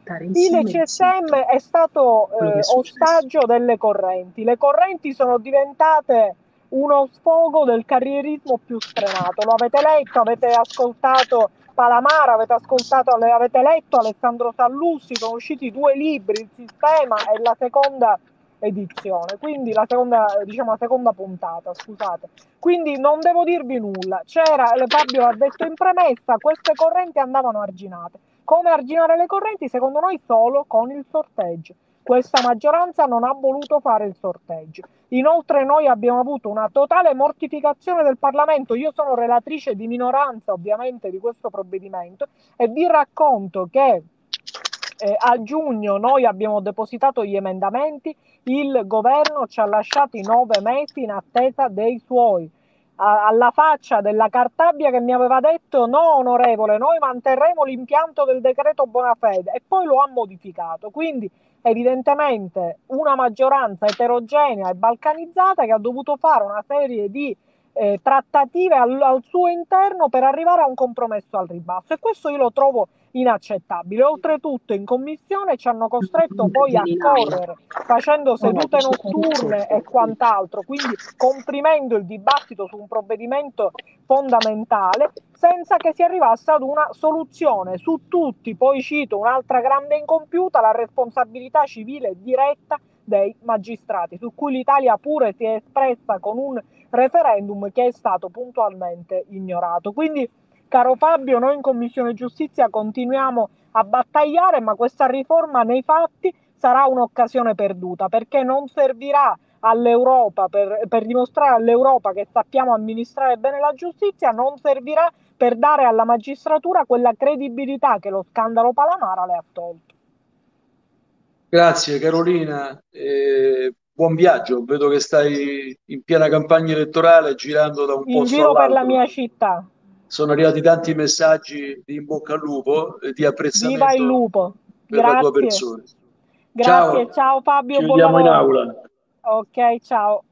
Il C S M è stato eh, ostaggio delle correnti. Le correnti sono diventate uno sfogo del carrierismo più sfrenato. Lo avete letto, avete ascoltato Palamara, avete ascoltato, avete letto Alessandro Sallusti, sono usciti due libri, Il Sistema e la seconda edizione, quindi la seconda, diciamo la seconda puntata, scusate. Quindi non devo dirvi nulla. C'era, Fabio l'ha detto in premessa, queste correnti andavano arginate. Come arginare le correnti? Secondo noi solo con il sorteggio. Questa maggioranza non ha voluto fare il sorteggio. Inoltre noi abbiamo avuto una totale mortificazione del Parlamento. Io sono relatrice di minoranza ovviamente di questo provvedimento e vi racconto che eh, a giugno noi abbiamo depositato gli emendamenti, il governo ci ha lasciati nove mesi in attesa dei suoi. A, alla faccia della Cartabia che mi aveva detto no onorevole, noi manterremo l'impianto del decreto Bonafede, e poi lo ha modificato. Quindi evidentemente una maggioranza eterogenea e balcanizzata che ha dovuto fare una serie di eh, trattative al, al suo interno per arrivare a un compromesso al ribasso, e questo io lo trovo inaccettabile. Oltretutto in commissione ci hanno costretto poi a correre facendo sedute notturne e quant'altro, quindi comprimendo il dibattito su un provvedimento fondamentale senza che si arrivasse ad una soluzione su tutti. Poi cito un'altra grande incompiuta, la responsabilità civile diretta dei magistrati, su cui l'Italia pure si è espressa con un referendum che è stato puntualmente ignorato. Quindi, caro Fabio, noi in Commissione Giustizia continuiamo a battagliare, ma questa riforma nei fatti sarà un'occasione perduta, perché non servirà all'Europa per, per dimostrare all'Europa che sappiamo amministrare bene la giustizia, non servirà per dare alla magistratura quella credibilità che lo scandalo Palamara le ha tolto. Grazie Carolina, eh, buon viaggio, vedo che stai in piena campagna elettorale girando da un In posto giro all'altro. per la mia città. Sono arrivati tanti messaggi di in bocca al lupo e di apprezzamento. Viva il lupo. Per Grazie. la tua persona. Grazie, Ciao, ciao Fabio, ci buon vediamo in lavoro. aula. Ok, ciao.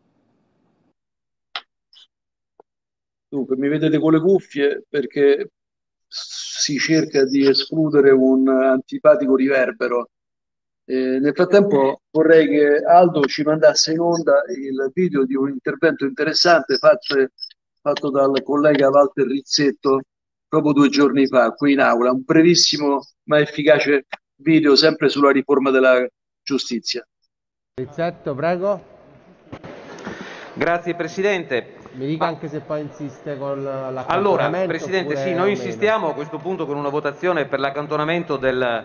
Dunque, mi vedete con le cuffie perché si cerca di escludere un antipatico riverbero. Eh, nel frattempo vorrei che Aldo ci mandasse in onda il video di un intervento interessante fatto, fatto dal collega Walter Rizzetto proprio due giorni fa qui in aula, un brevissimo ma efficace video sempre sulla riforma della giustizia. Rizzetto, prego. Grazie Presidente. Mi dica anche se poi insiste con l'accantonamento. Allora, Presidente, sì, noi insistiamo a questo punto con una votazione per l'accantonamento del,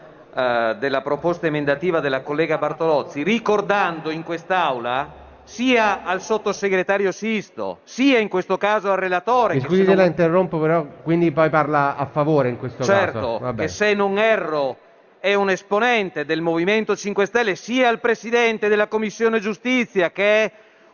uh, della proposta emendativa della collega Bartolozzi, ricordando in quest'Aula sia al sottosegretario Sisto, sia in questo caso al relatore. Mi scusi se la interrompo, però quindi poi parla a favore in questo certo, caso. Certo, che se non erro è un esponente del Movimento cinque Stelle, sia il Presidente della Commissione Giustizia, che è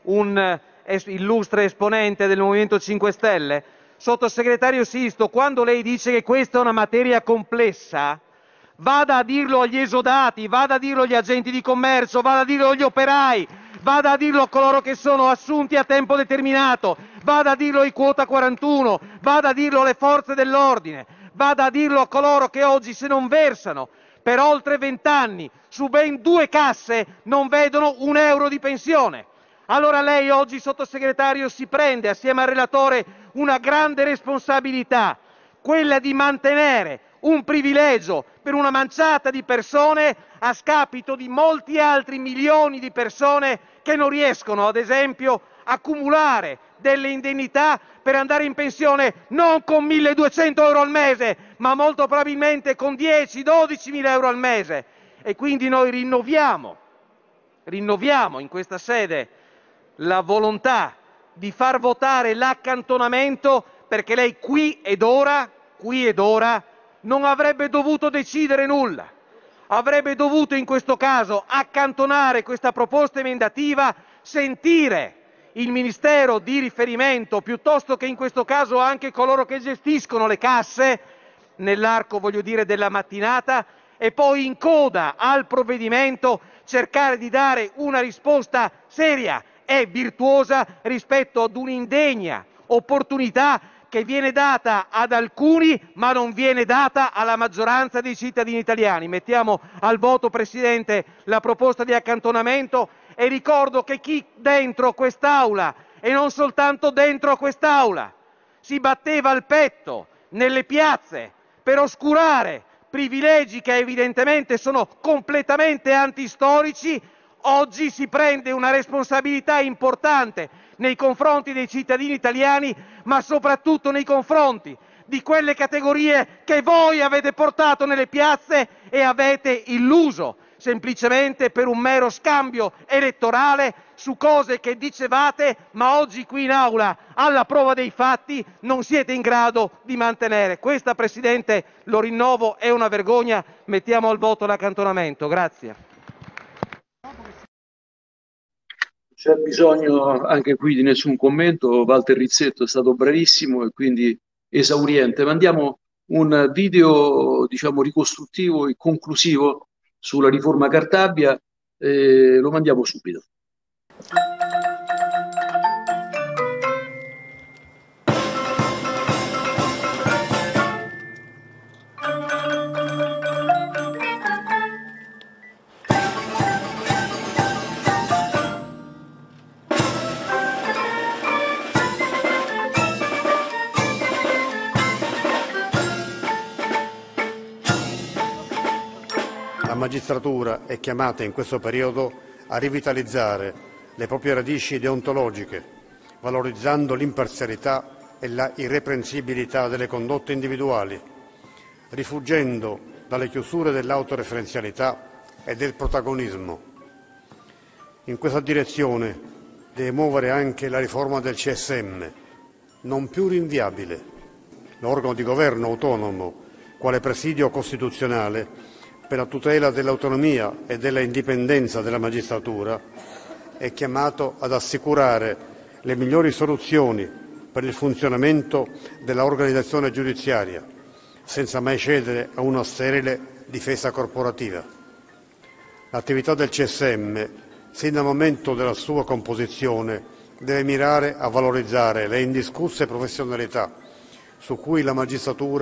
un illustre esponente del Movimento cinque Stelle. Sottosegretario Sisto, quando lei dice che questa è una materia complessa, vada a dirlo agli esodati, vada a dirlo agli agenti di commercio, vada a dirlo agli operai, vada a dirlo a coloro che sono assunti a tempo determinato, vada a dirlo ai quota quarantuno, vada a dirlo alle forze dell'ordine, vada a dirlo a coloro che oggi, se non versano per oltre vent'anni su ben due casse, non vedono un euro di pensione. Allora lei oggi, sottosegretario, si prende assieme al relatore una grande responsabilità, quella di mantenere un privilegio per una manciata di persone a scapito di molti altri milioni di persone che non riescono, ad esempio, a accumulare delle indennità per andare in pensione non con milleduecento euro al mese, ma molto probabilmente con dieci dodici mila euro al mese. E quindi noi rinnoviamo, rinnoviamo in questa sede la volontà di far votare l'accantonamento, perché lei qui ed ora, qui ed ora non avrebbe dovuto decidere nulla, avrebbe dovuto in questo caso accantonare questa proposta emendativa, sentire il Ministero di riferimento, piuttosto che in questo caso anche coloro che gestiscono le casse, nell'arco, voglio dire, della mattinata, e poi in coda al provvedimento cercare di dare una risposta seria e virtuosa rispetto ad un'indegna opportunità che viene data ad alcuni ma non viene data alla maggioranza dei cittadini italiani. Mettiamo al voto, Presidente, la proposta di accantonamento e ricordo che chi dentro quest'Aula, e non soltanto dentro quest'Aula, si batteva il petto nelle piazze per oscurare privilegi che evidentemente sono completamente antistorici, oggi si prende una responsabilità importante nei confronti dei cittadini italiani, ma soprattutto nei confronti di quelle categorie che voi avete portato nelle piazze e avete illuso, semplicemente per un mero scambio elettorale su cose che dicevate, ma oggi qui in aula, alla prova dei fatti, non siete in grado di mantenere. Questa, Presidente, lo rinnovo, è una vergogna. Mettiamo al voto l'accantonamento. Grazie. C'è bisogno anche qui di nessun commento, Walter Rizzetto è stato bravissimo e quindi esauriente. Mandiamo un video, diciamo, ricostruttivo e conclusivo sulla riforma Cartabia, eh, lo mandiamo subito. La magistratura è chiamata in questo periodo a rivitalizzare le proprie radici deontologiche, valorizzando l'imparzialità e la irreprensibilità delle condotte individuali, rifuggendo dalle chiusure dell'autoreferenzialità e del protagonismo. In questa direzione deve muovere anche la riforma del C S M, non più rinviabile. L'organo di governo autonomo, quale presidio costituzionale, per la tutela dell'autonomia e della indipendenza della magistratura, è chiamato ad assicurare le migliori soluzioni per il funzionamento dell'organizzazione giudiziaria, senza mai cedere a una sterile difesa corporativa. L'attività del C S M, sin dal momento della sua composizione, deve mirare a valorizzare le indiscusse professionalità su cui la magistratura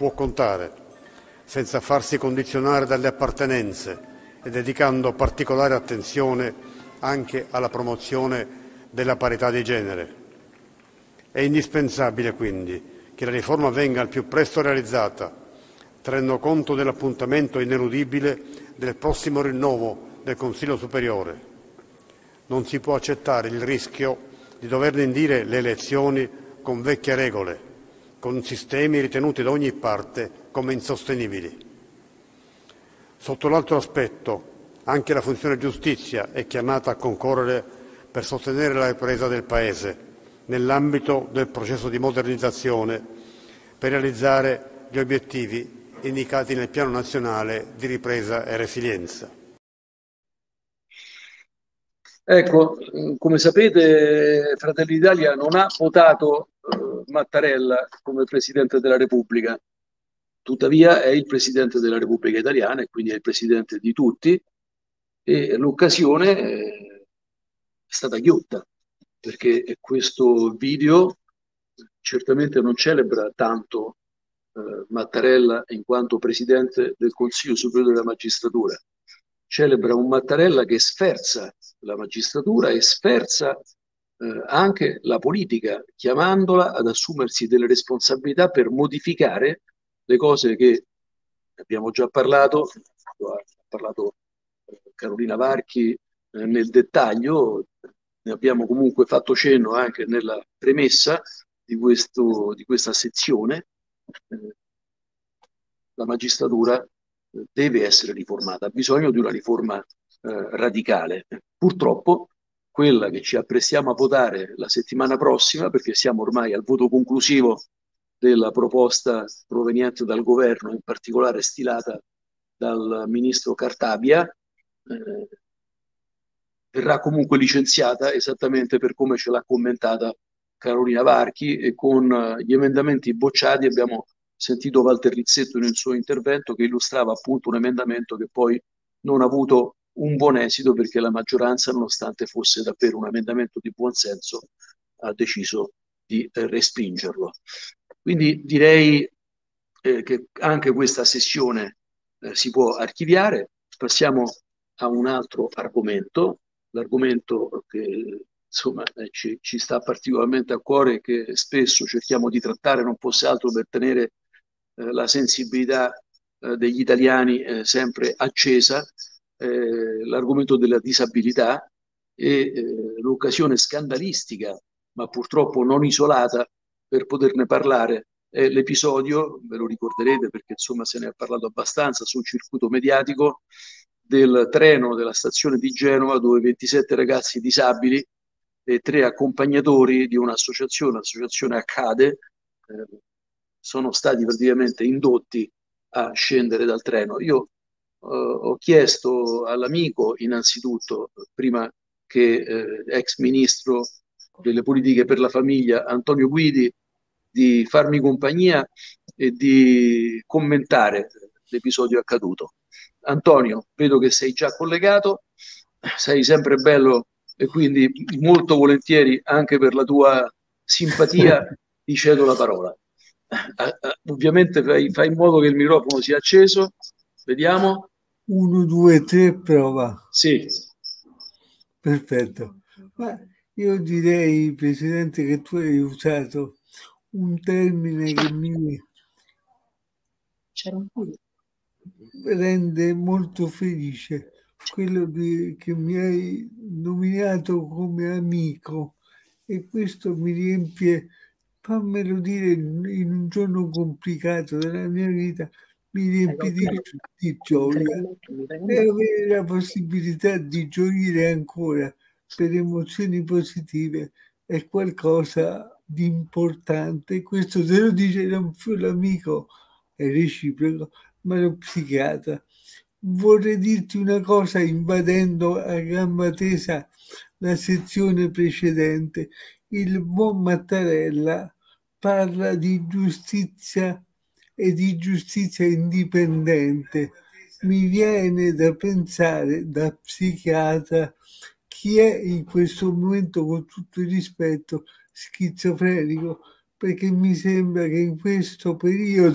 può contare, senza farsi condizionare dalle appartenenze e dedicando particolare attenzione anche alla promozione della parità di genere. È indispensabile quindi che la riforma venga al più presto realizzata, tenendo conto dell'appuntamento ineludibile del prossimo rinnovo del Consiglio Superiore. Non si può accettare il rischio di doverne indire le elezioni con vecchie regole, con sistemi ritenuti da ogni parte come insostenibili. Sotto l'altro aspetto, anche la funzione giustizia è chiamata a concorrere per sostenere la ripresa del Paese nell'ambito del processo di modernizzazione per realizzare gli obiettivi indicati nel Piano Nazionale di Ripresa e Resilienza. Ecco, come sapete, Fratelli d'Italia non ha votato eh, Mattarella come Presidente della Repubblica, tuttavia è il Presidente della Repubblica Italiana e quindi è il Presidente di tutti, e l'occasione è stata ghiotta, perché questo video certamente non celebra tanto eh, Mattarella in quanto Presidente del Consiglio Superiore della Magistratura, celebra un Mattarella che sferza la magistratura e sferza eh, anche la politica, chiamandola ad assumersi delle responsabilità per modificare le cose che abbiamo già parlato, ha parlato eh, Carolina Varchi eh, nel dettaglio, ne abbiamo comunque fatto cenno anche nella premessa di, questo, di questa sezione. Eh, la magistratura deve essere riformata, ha bisogno di una riforma eh, radicale. Purtroppo quella che ci apprestiamo a votare la settimana prossima, perché siamo ormai al voto conclusivo della proposta proveniente dal governo, in particolare stilata dal ministro Cartabia, eh, verrà comunque licenziata esattamente per come ce l'ha commentata Carolina Varchi, e con gli emendamenti bocciati abbiamo sentito Walter Rizzetto in un suo intervento che illustrava appunto un emendamento che poi non ha avuto un buon esito, perché la maggioranza, nonostante fosse davvero un emendamento di buon senso, ha deciso di eh, respingerlo. Quindi direi eh, che anche questa sessione eh, si può archiviare. Passiamo a un altro argomento, l'argomento che insomma eh, ci, ci sta particolarmente a cuore, che spesso cerchiamo di trattare, non fosse altro per tenere eh, la sensibilità eh, degli italiani eh, sempre accesa, eh, l'argomento della disabilità e eh, l'occasione scandalistica, ma purtroppo non isolata, per poterne parlare è l'episodio, ve lo ricorderete perché insomma se ne è parlato abbastanza sul circuito mediatico, del treno della stazione di Genova, dove ventisette ragazzi disabili e tre accompagnatori di un'associazione, l'associazione Accade, eh, sono stati praticamente indotti a scendere dal treno. Io eh, ho chiesto all'amico, innanzitutto, prima che eh, ex ministro delle politiche per la famiglia Antonio Guidi, di farmi compagnia e di commentare l'episodio accaduto. Antonio, vedo che sei già collegato, sei sempre bello e quindi molto volentieri, anche per la tua simpatia, ti cedo la parola. Ovviamente fai, fai in modo che il microfono sia acceso. Vediamo. Uno, due, tre, prova. Sì. Perfetto. Ma io direi, Presidente, che tu hai usato un termine che mi rende molto felice, quello di, che mi hai nominato come amico, e questo mi riempie, fammelo dire, in un giorno complicato della mia vita, mi riempie di, di gioia, e avere la possibilità di gioire ancora per emozioni positive è qualcosa di importante. Questo te lo dice non più l'amico, è reciproco, ma lo psichiatra. Vorrei dirti una cosa, invadendo a gamba tesa la sezione precedente. Il buon Mattarella parla di giustizia e di giustizia indipendente. Mi viene da pensare, da psichiatra, chi è in questo momento, con tutto il rispetto, schizofrenico, perché mi sembra che in questo periodo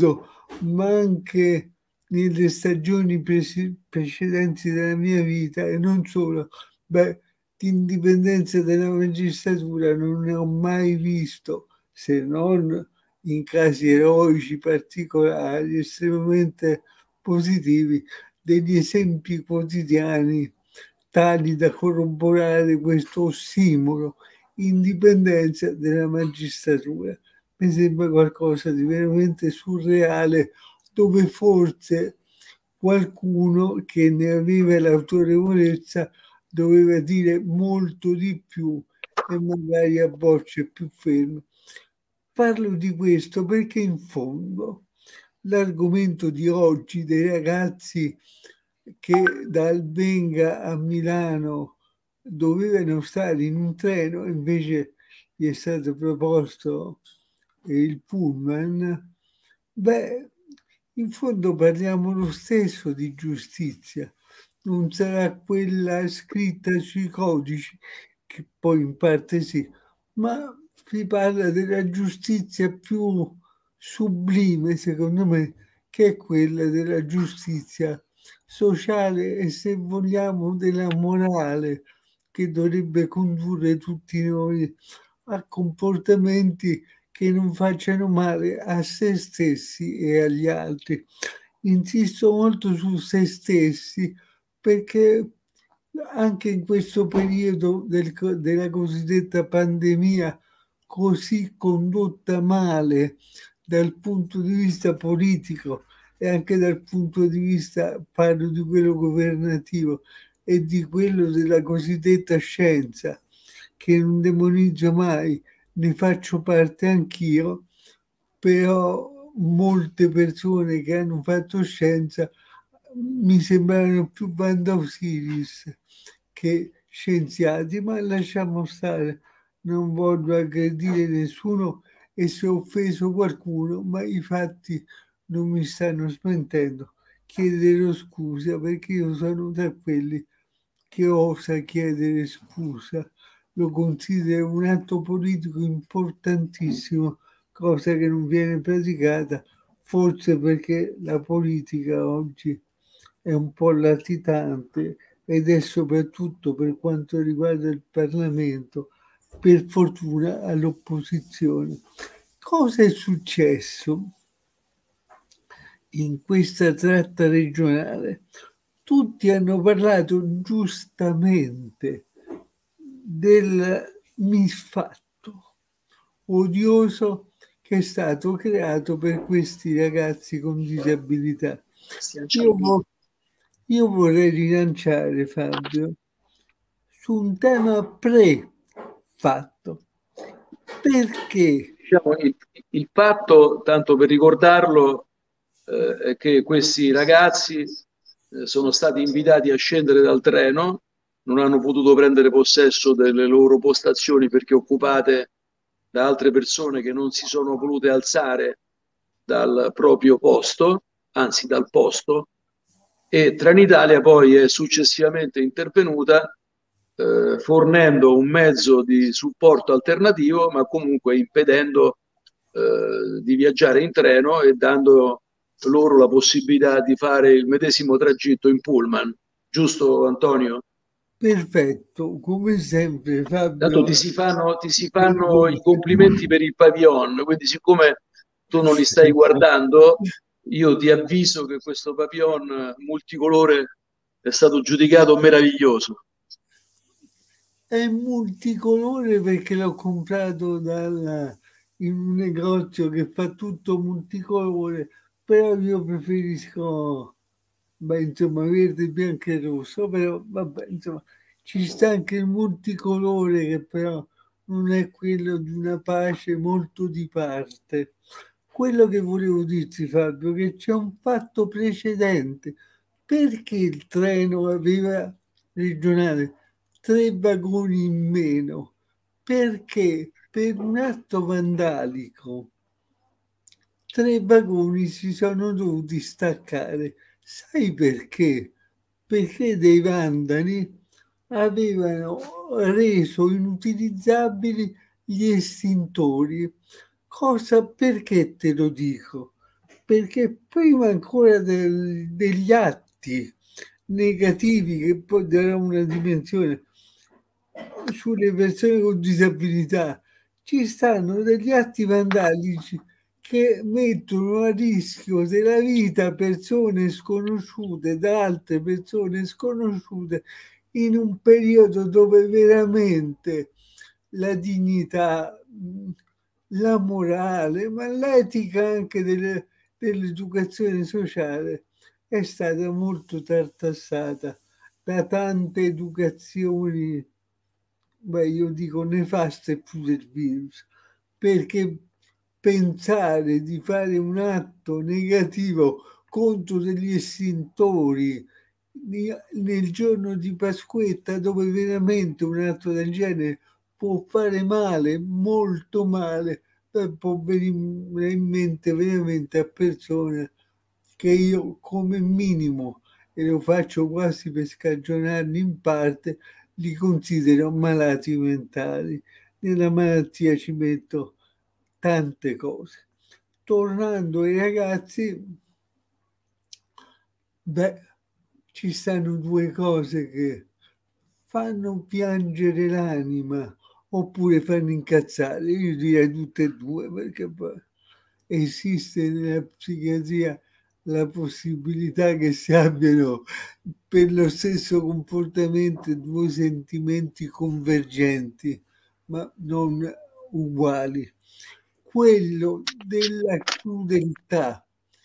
ma anche nelle stagioni presi- precedenti della mia vita, e non solo. Beh, di indipendenza della magistratura non ne ho mai visto, se non in casi eroici particolari, estremamente positivi, degli esempi quotidiani tali da corroborare questo ossimoro, indipendenza della magistratura. Mi sembra qualcosa di veramente surreale, dove forse qualcuno che ne aveva l'autorevolezza doveva dire molto di più e magari a bocce più ferme. Parlo di questo perché in fondo l'argomento di oggi dei ragazzi che da Albenga a Milano dovevano stare in un treno, invece gli è stato proposto il pullman, beh, in fondo parliamo lo stesso di giustizia. Non sarà quella scritta sui codici, che poi in parte sì, ma si parla della giustizia più sublime, secondo me, che è quella della giustizia sociale e, se vogliamo, della morale, che dovrebbe condurre tutti noi a comportamenti che non facciano male a se stessi e agli altri. Insisto molto su se stessi perché anche in questo periodo del, della cosiddetta pandemia, così condotta male dal punto di vista politico e anche dal punto di vista, parlo di quello governativo e di quello della cosiddetta scienza, che non demonizzo mai, ne faccio parte anch'io, però molte persone che hanno fatto scienza mi sembrano più Wanda Osiris che scienziati, ma lasciamo stare, non voglio aggredire nessuno e se ho offeso qualcuno, ma i fatti non mi stanno smentendo. Chiederò scusa perché io sono tra quelli che osa chiedere scusa. Lo considero un atto politico importantissimo, cosa che non viene praticata, forse perché la politica oggi è un po' latitante ed è soprattutto, per quanto riguarda il Parlamento, per fortuna all'opposizione. Cosa è successo in questa tratta regionale? Tutti hanno parlato giustamente del misfatto odioso che è stato creato per questi ragazzi con disabilità. Io, io vorrei rilanciare, Fabio, su un tema pre-fatto. Perché? Diciamo, il, il fatto, tanto per ricordarlo, eh, è che questi ragazzi eh, sono stati invitati a scendere dal treno, non hanno potuto prendere possesso delle loro postazioni perché occupate da altre persone che non si sono volute alzare dal proprio posto, anzi dal posto, e Trenitalia poi è successivamente intervenuta eh, fornendo un mezzo di supporto alternativo, ma comunque impedendo eh, di viaggiare in treno e dando loro la possibilità di fare il medesimo tragitto in pullman. Giusto, Antonio? Perfetto, come sempre, Fabio. Tanto ti si fanno, ti si fanno i complimenti per il pavillon, quindi siccome tu non li stai guardando, io ti avviso che questo pavillon multicolore è stato giudicato meraviglioso. È multicolore perché l'ho comprato dal, in un negozio che fa tutto multicolore, però io preferisco, beh, insomma, verde, bianco e rosso, però vabbè, insomma, ci sta anche il multicolore che però non è quello di una pace molto di parte. Quello che volevo dirti, Fabio, che c'è un fatto precedente. Perché il treno aveva regionale tre vagoni in meno? Perché per un atto vandalico tre vagoni si sono dovuti staccare. Sai perché? Perché dei vandali avevano reso inutilizzabili gli estintori. Cosa, perché te lo dico? perché prima ancora del, degli atti negativi, che poi darà una dimensione sulle persone con disabilità, ci stanno degli atti vandalici che mettono a rischio della vita persone sconosciute da altre persone sconosciute in un periodo dove veramente la dignità, la morale, ma l'etica anche delle, dell'educazione sociale è stata molto tartassata da tante educazioni, beh, io dico nefaste più del virus, perché pensare di fare un atto negativo contro degli estintori nel giorno di Pasquetta, dove veramente un atto del genere può fare male, molto male, può venire in mente veramente a persone che io come minimo, e lo faccio quasi per scagionarli in parte, li considero malati mentali. Nella malattia ci metto tante cose. Tornando ai ragazzi, beh, ci stanno due cose che fanno piangere l'anima oppure fanno incazzare. Io direi tutte e due, perché poi esiste nella psichiatria la possibilità che si abbiano per lo stesso comportamento due sentimenti convergenti, ma non uguali. Quello della crudeltà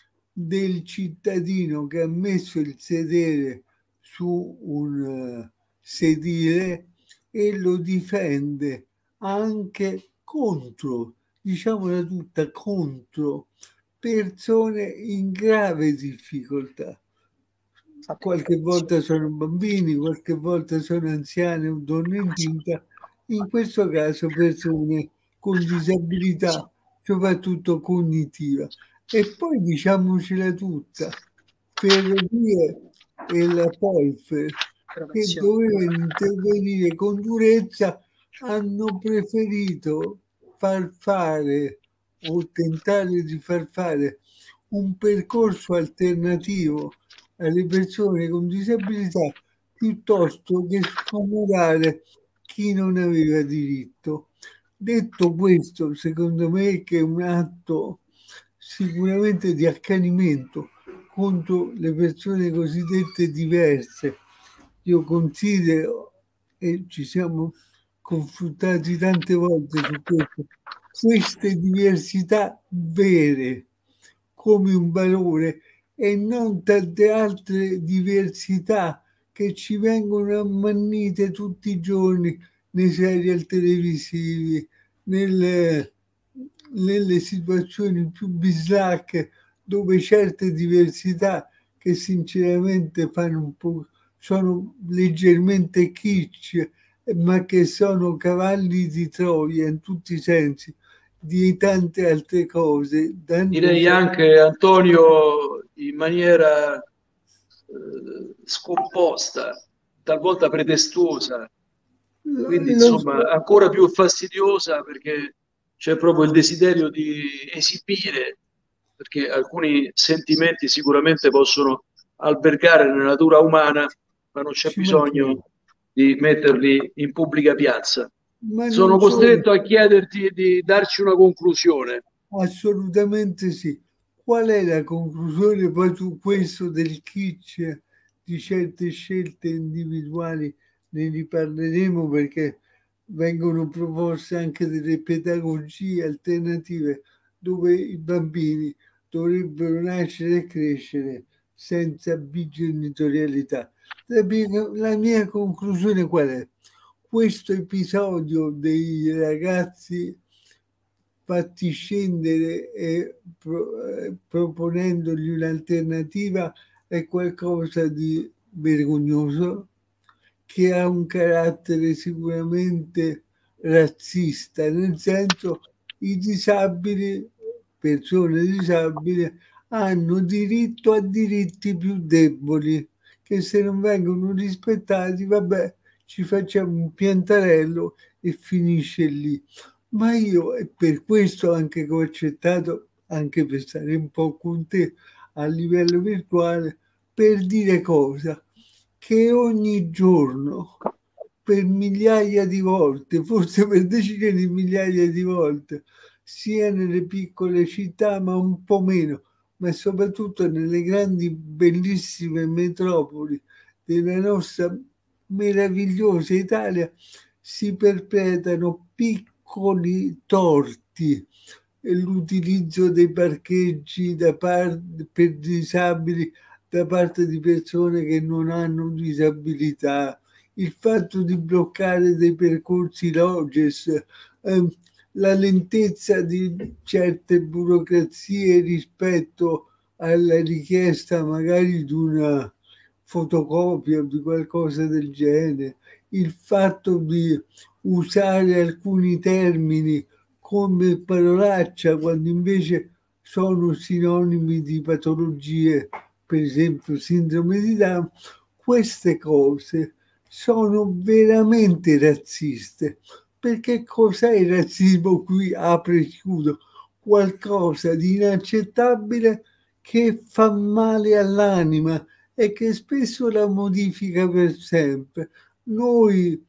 del cittadino che ha messo il sedere su un sedile e lo difende anche contro, diciamola tutta, contro persone in grave difficoltà. Qualche volta sono bambini, qualche volta sono anziane o donne incinta, in questo caso persone con disabilità, soprattutto cognitiva. E poi diciamocela tutta, Ferrovie e la Polfer, che dovevano intervenire con durezza, hanno preferito far fare o tentare di far fare un percorso alternativo alle persone con disabilità piuttosto che scomodare chi non aveva diritto. Detto questo, secondo me che è un atto sicuramente di accanimento contro le persone cosiddette diverse. Io considero, e ci siamo confrontati tante volte su questo, queste diversità vere come un valore e non tante altre diversità che ci vengono ammannite tutti i giorni nei serial televisivi, nelle, nelle situazioni più bislacche, dove certe diversità che sinceramente fanno un po', sono leggermente kitsch, ma che sono cavalli di Troia in tutti i sensi di tante altre cose. Direi anche, Antonio, in maniera eh, scomposta, talvolta pretestuosa, quindi insomma ancora più fastidiosa, perché c'è proprio il desiderio di esibire, perché alcuni sentimenti sicuramente possono albergare nella natura umana, ma non c'è bisogno di metterli in pubblica piazza. Ma Sono non costretto solo. a chiederti di darci una conclusione. Assolutamente sì. Qual è la conclusione poi su questo del kitsch di certe scelte individuali? Ne riparleremo, perché vengono proposte anche delle pedagogie alternative dove i bambini dovrebbero nascere e crescere senza bigenitorialità. La mia, la mia conclusione qual è? Questo episodio dei ragazzi fatti scendere e pro, eh, proponendogli un'alternativa è qualcosa di vergognoso, che ha un carattere sicuramente razzista, nel senso i disabili, persone disabili, hanno diritto a diritti più deboli, che se non vengono rispettati, vabbè, ci facciamo un piantarello e finisce lì. Ma io, e per questo anche che ho accettato anche per stare un po' con te a livello virtuale, per dire cosa? Che ogni giorno, per migliaia di volte, forse per decine di migliaia di volte, sia nelle piccole città, ma un po' meno, ma soprattutto nelle grandi, bellissime metropoli della nostra meravigliosa Italia, si perpetrano piccoli torti e l'utilizzo dei parcheggi da parte per disabili da parte di persone che non hanno disabilità, il fatto di bloccare dei percorsi Loges, ehm, la lentezza di certe burocrazie rispetto alla richiesta magari di una fotocopia o di qualcosa del genere, il fatto di usare alcuni termini come parolaccia quando invece sono sinonimi di patologie, per esempio sindrome di Down. Queste cose sono veramente razziste, perché cos'è il razzismo? Qui apro e chiudo, qualcosa di inaccettabile che fa male all'anima e che spesso la modifica per sempre. Noi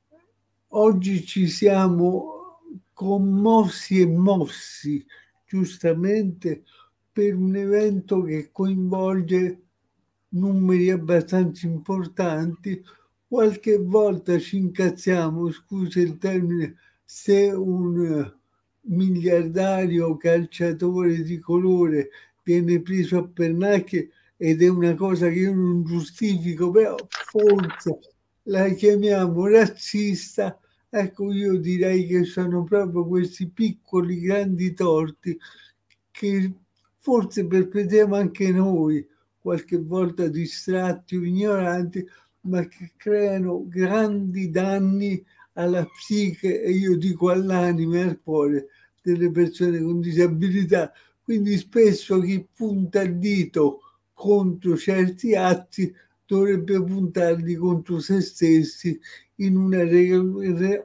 oggi ci siamo commossi e mossi giustamente per un evento che coinvolge numeri abbastanza importanti. Qualche volta ci incazziamo, scusa il termine, se un miliardario calciatore di colore viene preso a pennacchie, ed è una cosa che io non giustifico, però forse la chiamiamo razzista. Ecco, io direi che sono proprio questi piccoli grandi torti che forse perpetriamo anche noi, qualche volta distratti o ignoranti, ma che creano grandi danni alla psiche e io dico all'anima e al cuore delle persone con disabilità. Quindi spesso chi punta il dito contro certi atti dovrebbe puntarli contro se stessi in una reg-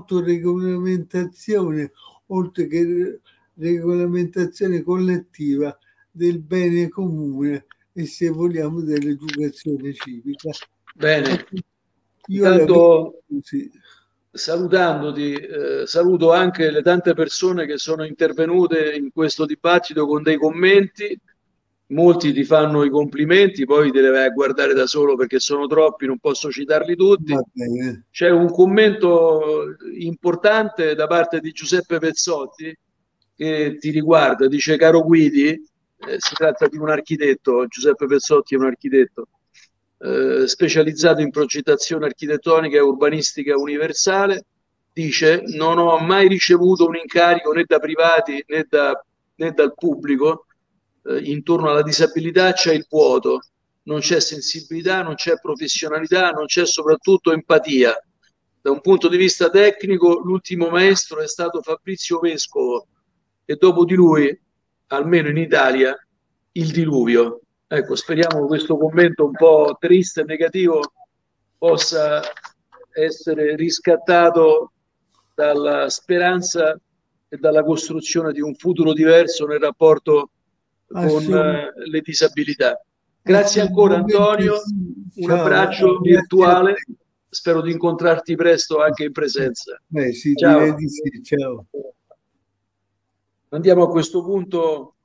autoregolamentazione, oltre che regolamentazione collettiva del bene comune e, se vogliamo, dell'educazione civica. Bene, Io la intanto vedo così. salutandoti, eh, saluto anche le tante persone che sono intervenute in questo dibattito con dei commenti. Molti ti fanno i complimenti, poi te li vai a guardare da solo perché sono troppi, non posso citarli tutti. Va bene. C'è un commento importante da parte di Giuseppe Pezzotti che ti riguarda, dice: caro Guidi, eh, si tratta di un architetto, Giuseppe Pezzotti è un architetto eh, specializzato in progettazione architettonica e urbanistica universale, dice: non ho mai ricevuto un incarico né da privati né, da, né dal pubblico. Eh, intorno alla disabilità c'è il vuoto, non c'è sensibilità, non c'è professionalità, non c'è soprattutto empatia. Da un punto di vista tecnico, l'ultimo maestro è stato Fabrizio Vescovo e dopo di lui, almeno in Italia, il diluvio. Ecco, speriamo che questo commento un po' triste e negativo possa essere riscattato dalla speranza e dalla costruzione di un futuro diverso nel rapporto con eh, le disabilità. Grazie ancora Antonio, un Ciao, abbraccio grazie virtuale, spero di incontrarti presto anche in presenza. Beh, sì, Ciao. direi di sì, ciao. Andiamo a questo punto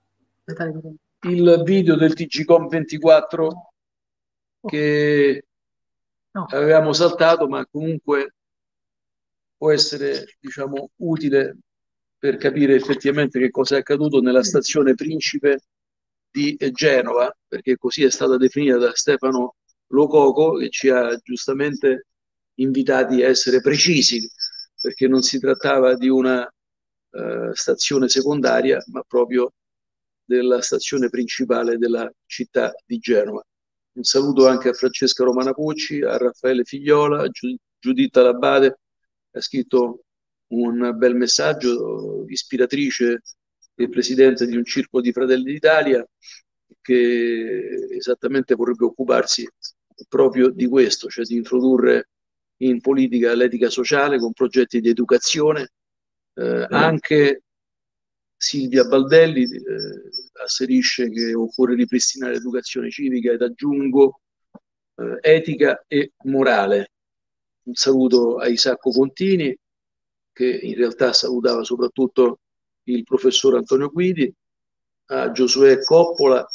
il video del T G Com ventiquattro che avevamo saltato, ma comunque può essere, diciamo, utile per capire effettivamente che cosa è accaduto nella stazione Principe di Genova, perché così è stata definita da Stefano Lococo, che ci ha giustamente invitati a essere precisi, perché non si trattava di una eh, stazione secondaria, ma proprio della stazione principale della città di Genova. Un saluto anche a Francesca Romana Pucci, a Raffaele Figliola, a Giu- Giuditta Labate, ha scritto un bel messaggio, ispiratrice e presidente di un circolo di Fratelli d'Italia, che esattamente vorrebbe occuparsi proprio di questo, cioè di introdurre in politica l'etica sociale con progetti di educazione, eh, anche Silvia Baldelli eh, asserisce che occorre ripristinare l'educazione civica ed aggiungo eh, etica e morale. Un saluto a Isacco Contini, che in realtà salutava soprattutto il professor Antonio Guidi, a Giosuè Coppola,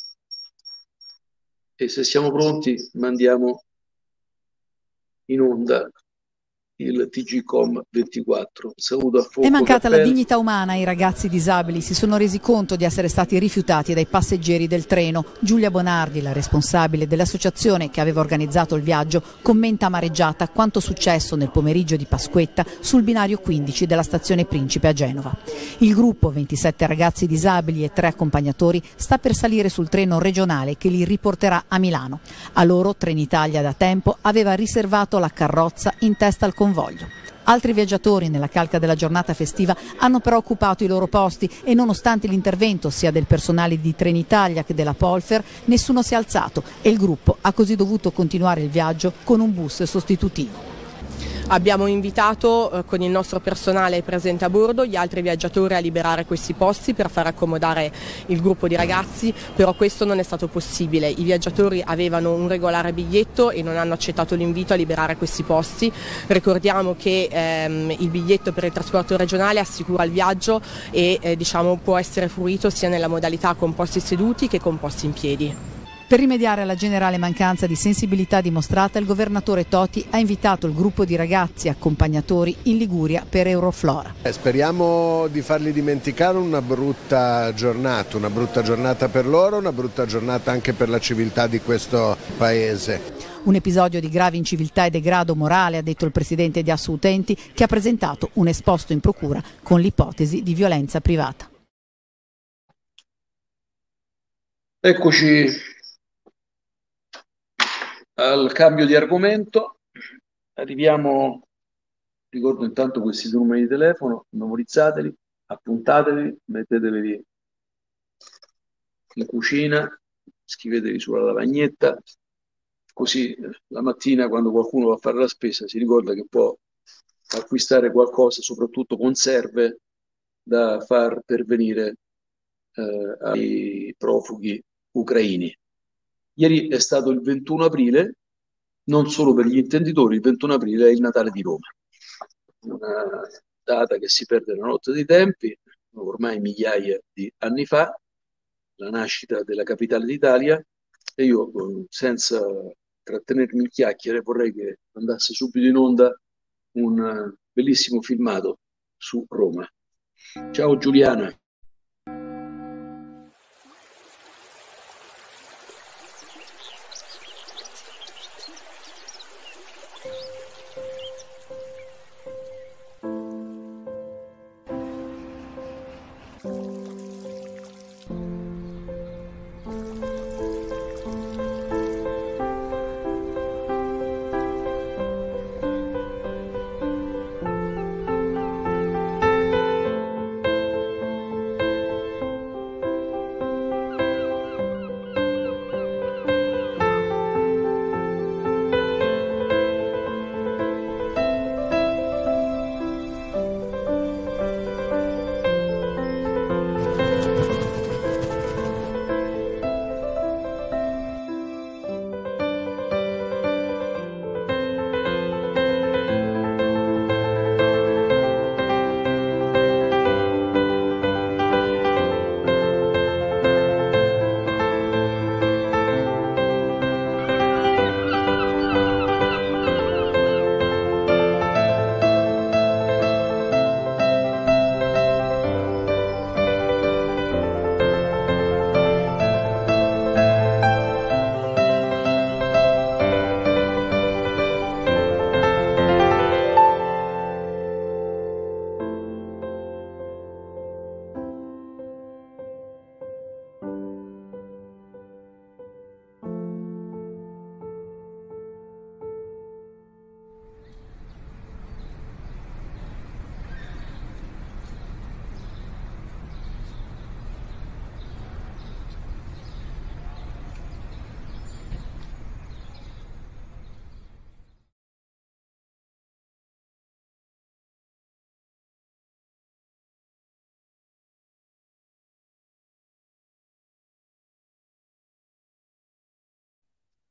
e se siamo pronti mandiamo in onda il T G Com ventiquattro. Saluto a Folco È mancata la Cappelli. dignità umana, i ragazzi disabili si sono resi conto di essere stati rifiutati dai passeggeri del treno. Giulia Bonardi, la responsabile dell'associazione che aveva organizzato il viaggio, commenta amareggiata quanto successo nel pomeriggio di Pasquetta sul binario quindici della stazione Principe a Genova. Il gruppo, ventisette ragazzi disabili e tre accompagnatori, sta per salire sul treno regionale che li riporterà a Milano. A loro Trenitalia da tempo aveva riservato la carrozza in testa al convoglio. Altri viaggiatori nella calca della giornata festiva hanno però occupato i loro posti e nonostante l'intervento sia del personale di Trenitalia che della Polfer, nessuno si è alzato e il gruppo ha così dovuto continuare il viaggio con un bus sostitutivo. Abbiamo invitato eh, con il nostro personale presente a bordo gli altri viaggiatori a liberare questi posti per far accomodare il gruppo di ragazzi, però questo non è stato possibile. I viaggiatori avevano un regolare biglietto e non hanno accettato l'invito a liberare questi posti. Ricordiamo che ehm, il biglietto per il trasporto regionale assicura il viaggio e eh, diciamo, può essere fruito sia nella modalità con posti seduti che con posti in piedi. Per rimediare alla generale mancanza di sensibilità dimostrata, il governatore Toti ha invitato il gruppo di ragazzi accompagnatori in Liguria per Euroflora. Eh, speriamo di farli dimenticare una brutta giornata, una brutta giornata per loro, una brutta giornata anche per la civiltà di questo paese. Un episodio di grave inciviltà e degrado morale, ha detto il presidente di Assoutenti, che ha presentato un esposto in procura con l'ipotesi di violenza privata. Eccoci al cambio di argomento. Arriviamo, ricordo intanto questi due numeri di telefono, memorizzateli, appuntateli, mettetevi in cucina, scrivetevi sulla lavagnetta, così la mattina quando qualcuno va a fare la spesa si ricorda che può acquistare qualcosa, soprattutto conserve, da far pervenire eh, ai profughi ucraini. Ieri è stato il ventuno aprile, non solo per gli intenditori, il ventuno aprile è il Natale di Roma, una data che si perde nella notte dei tempi, ormai migliaia di anni fa, la nascita della capitale d'Italia, e io senza trattenermi in chiacchiere vorrei che andasse subito in onda un bellissimo filmato su Roma. Ciao Giuliana.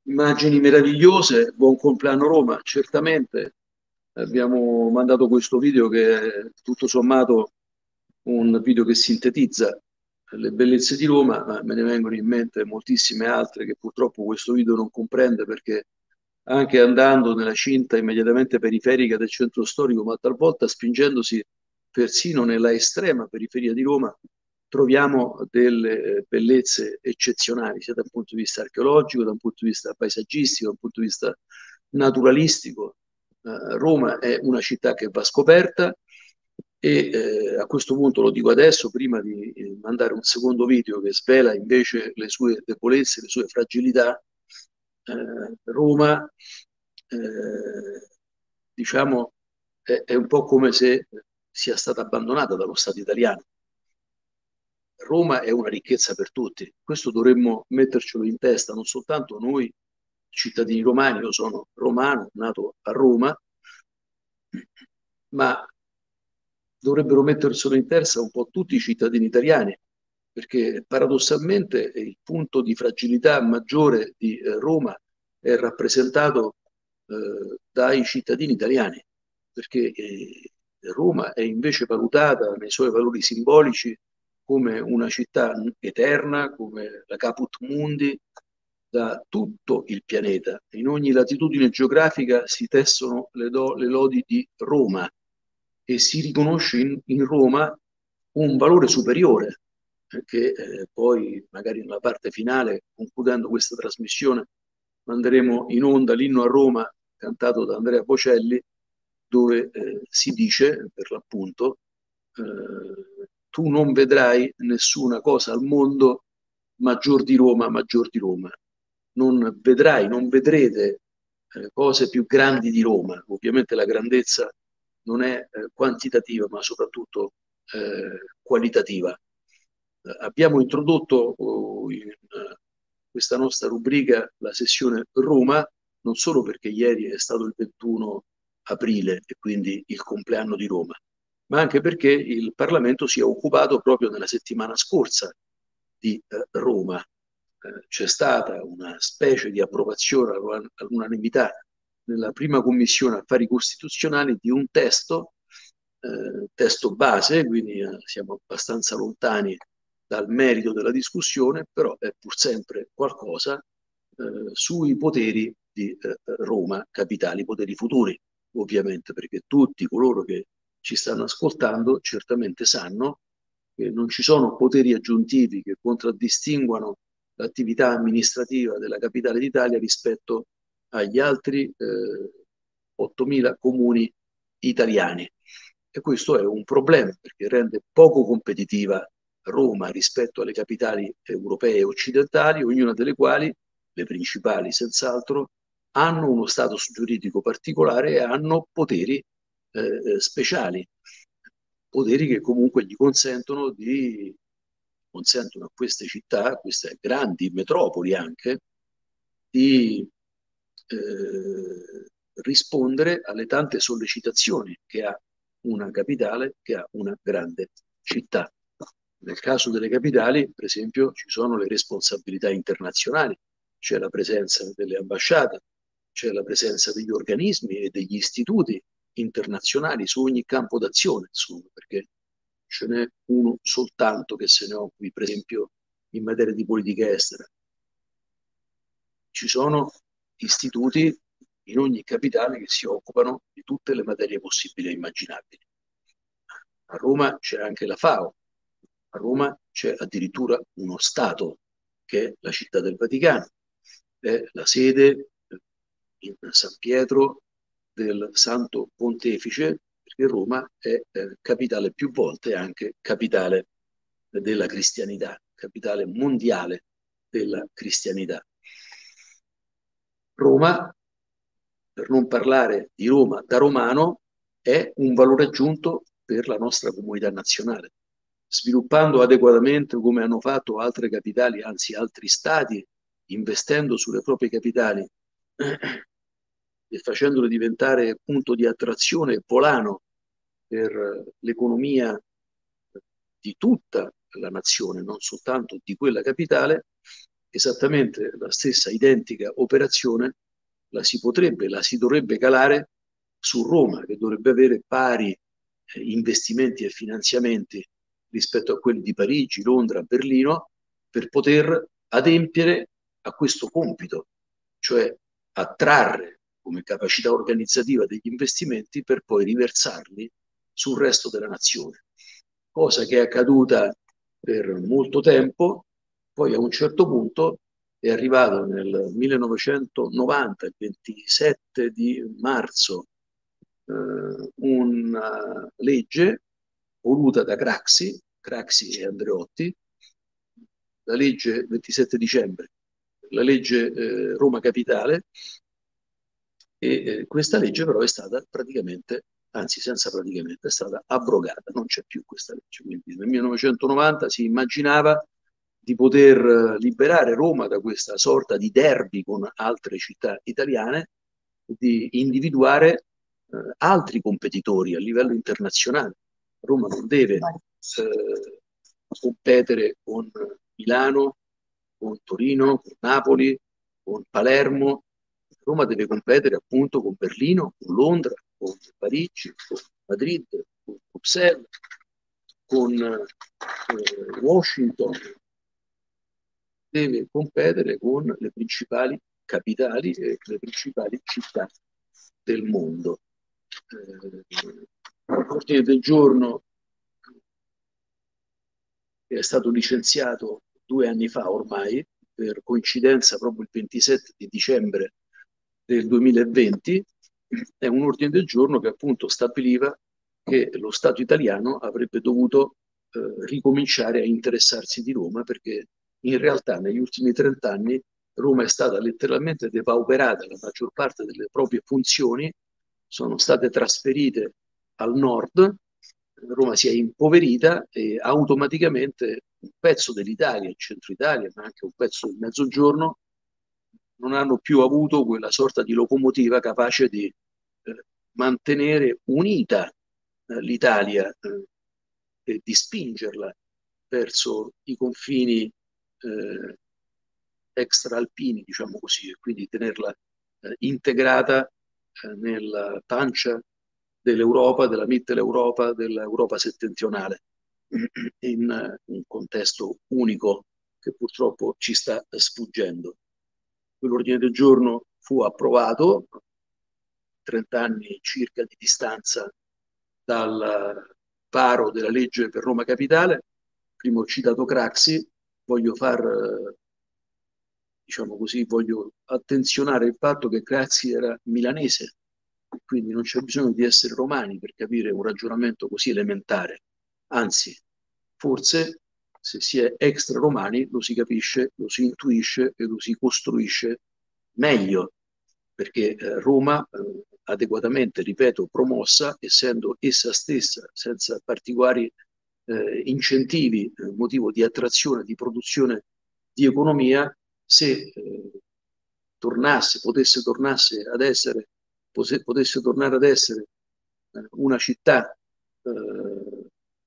immagini meravigliose, buon compleanno Roma, certamente. Abbiamo mandato questo video che è tutto sommato un video che sintetizza le bellezze di Roma, ma me ne vengono in mente moltissime altre che purtroppo questo video non comprende, perché anche andando nella cinta immediatamente periferica del centro storico, ma talvolta spingendosi persino nella estrema periferia di Roma, troviamo delle bellezze eccezionali, sia da un punto di vista archeologico, da un punto di vista paesaggistico, da un punto di vista naturalistico. Uh, Roma è una città che va scoperta e eh, a questo punto lo dico adesso, prima di eh, mandare un secondo video che svela invece le sue debolezze, le sue fragilità. Eh, Roma, eh, diciamo, è, è un po' come se sia stata abbandonata dallo Stato italiano. Roma è una ricchezza per tutti, questo dovremmo mettercelo in testa, non soltanto noi cittadini romani, io sono romano, nato a Roma, ma dovrebbero metterselo in testa un po' tutti i cittadini italiani, perché paradossalmente il punto di fragilità maggiore di eh, Roma è rappresentato eh, dai cittadini italiani, perché eh, Roma è invece valutata nei suoi valori simbolici come una città eterna, come la caput mundi, da tutto il pianeta. In ogni latitudine geografica si tessono le, do, le lodi di Roma e si riconosce in, in Roma un valore superiore, che eh, poi magari nella parte finale, concludendo questa trasmissione, manderemo in onda l'inno a Roma cantato da Andrea Bocelli, dove eh, si dice, per l'appunto, eh, tu non vedrai nessuna cosa al mondo maggior di Roma, maggior di Roma. Non vedrai, non vedrete eh, cose più grandi di Roma. Ovviamente la grandezza non è eh, quantitativa, ma soprattutto eh, qualitativa. Eh, abbiamo introdotto oh, in uh, questa nostra rubrica la sessione Roma, non solo perché ieri è stato il ventuno aprile e quindi il compleanno di Roma, ma anche perché il Parlamento si è occupato proprio nella settimana scorsa di eh, Roma. Eh, c'è stata una specie di approvazione all'unanimità nella prima commissione affari costituzionali di un testo, eh, testo base, quindi eh, siamo abbastanza lontani dal merito della discussione, però è pur sempre qualcosa eh, sui poteri di eh, Roma capitale, i poteri futuri, ovviamente, perché tutti coloro che ci stanno ascoltando certamente sanno che non ci sono poteri aggiuntivi che contraddistinguano l'attività amministrativa della capitale d'Italia rispetto agli altri eh, ottomila comuni italiani. E questo è un problema perché rende poco competitiva Roma rispetto alle capitali europee e occidentali, ognuna delle quali, le principali senz'altro, hanno uno status giuridico particolare e hanno poteri eh, speciali, poteri che comunque gli consentono di consentono a queste città, a queste grandi metropoli anche, di eh, rispondere alle tante sollecitazioni che ha una capitale, che ha una grande città. Nel caso delle capitali, per esempio, ci sono le responsabilità internazionali, c'è la presenza delle ambasciate, c'è la presenza degli organismi e degli istituti internazionali su ogni campo d'azione, insomma, perché ce n'è uno soltanto che se ne occupi, per esempio, in materia di politica estera. Ci sono istituti in ogni capitale che si occupano di tutte le materie possibili e immaginabili. A Roma c'è anche la FAO, a Roma c'è addirittura uno Stato, che è la Città del Vaticano, è la sede in San Pietro del Santo Pontefice, perché Roma è eh, capitale più volte anche capitale della cristianità, capitale mondiale della cristianità. Roma, per non parlare di Roma da romano, è un valore aggiunto per la nostra comunità nazionale. Sviluppando adeguatamente come hanno fatto altre capitali, anzi altri stati, investendo sulle proprie capitali e facendole diventare punto di attrazione e volano per l'economia di tutta la nazione, non soltanto di quella capitale, esattamente la stessa identica operazione la si potrebbe, la si dovrebbe calare su Roma, che dovrebbe avere pari eh, investimenti e finanziamenti rispetto a quelli di Parigi, Londra, Berlino, per poter adempiere a questo compito, cioè attrarre come capacità organizzativa degli investimenti per poi riversarli sul resto della nazione, cosa che è accaduta per molto tempo. Poi a un certo punto è arrivato nel millenovecentonovanta, il ventisette di marzo, eh, una legge voluta da Craxi, Craxi e Andreotti, la legge ventisette dicembre, la legge eh, Roma Capitale, e eh, questa legge però è stata praticamente, anzi senza praticamente, è stata abrogata, non c'è più questa legge. Quindi nel millenovecentonovanta si immaginava di poter liberare Roma da questa sorta di derby con altre città italiane, di individuare eh, altri competitori a livello internazionale. Roma non deve eh, competere con Milano, con Torino, con Napoli, con Palermo. Roma deve competere appunto con Berlino, con Londra, con Parigi, con Madrid, con Bruxelles, con eh, Washington. Deve competere con le principali capitali e le principali città del mondo. Eh, L'ordine del giorno è stato licenziato due anni fa ormai, per coincidenza proprio il ventisette di dicembre del duemilaventi, è un ordine del giorno che appunto stabiliva che lo Stato italiano avrebbe dovuto eh, ricominciare a interessarsi di Roma, perché in realtà negli ultimi trent'anni Roma è stata letteralmente depauperata, la maggior parte delle proprie funzioni sono state trasferite al nord, Roma si è impoverita e automaticamente un pezzo dell'Italia, il centro Italia, ma anche un pezzo del Mezzogiorno, non hanno più avuto quella sorta di locomotiva capace di eh, mantenere unita eh, l'Italia eh, e di spingerla verso i confini eh, extraalpini, diciamo così, e quindi tenerla eh, integrata eh, nella pancia dell'Europa, della Mitteleuropa, dell'Europa settentrionale, in uh, un contesto unico che purtroppo ci sta sfuggendo. Quell'ordine del giorno fu approvato, trenta anni circa di distanza dal varo della legge per Roma Capitale. Prima ho citato Craxi, voglio far, diciamo così, voglio attenzionare il fatto che Craxi era milanese, quindi non c'è bisogno di essere romani per capire un ragionamento così elementare. Anzi, forse se si è extra romani lo si capisce, lo si intuisce e lo si costruisce meglio, perché eh, Roma, eh, adeguatamente, ripeto, promossa, essendo essa stessa senza particolari eh, incentivi, eh, motivo di attrazione, di produzione, di economia, se eh, tornasse, potesse tornasse ad essere, potesse tornare ad essere eh, una città eh,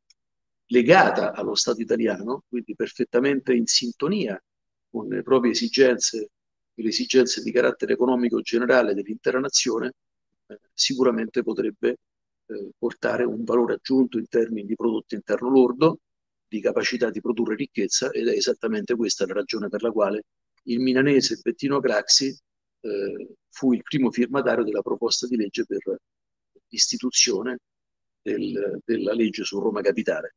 legata allo Stato italiano, quindi perfettamente in sintonia con le proprie esigenze e le esigenze di carattere economico generale dell'intera nazione, eh, sicuramente potrebbe eh, portare un valore aggiunto in termini di prodotto interno lordo, di capacità di produrre ricchezza, ed è esattamente questa la ragione per la quale il milanese Bettino Craxi eh, fu il primo firmatario della proposta di legge per l'istituzione del, della legge su Roma Capitale.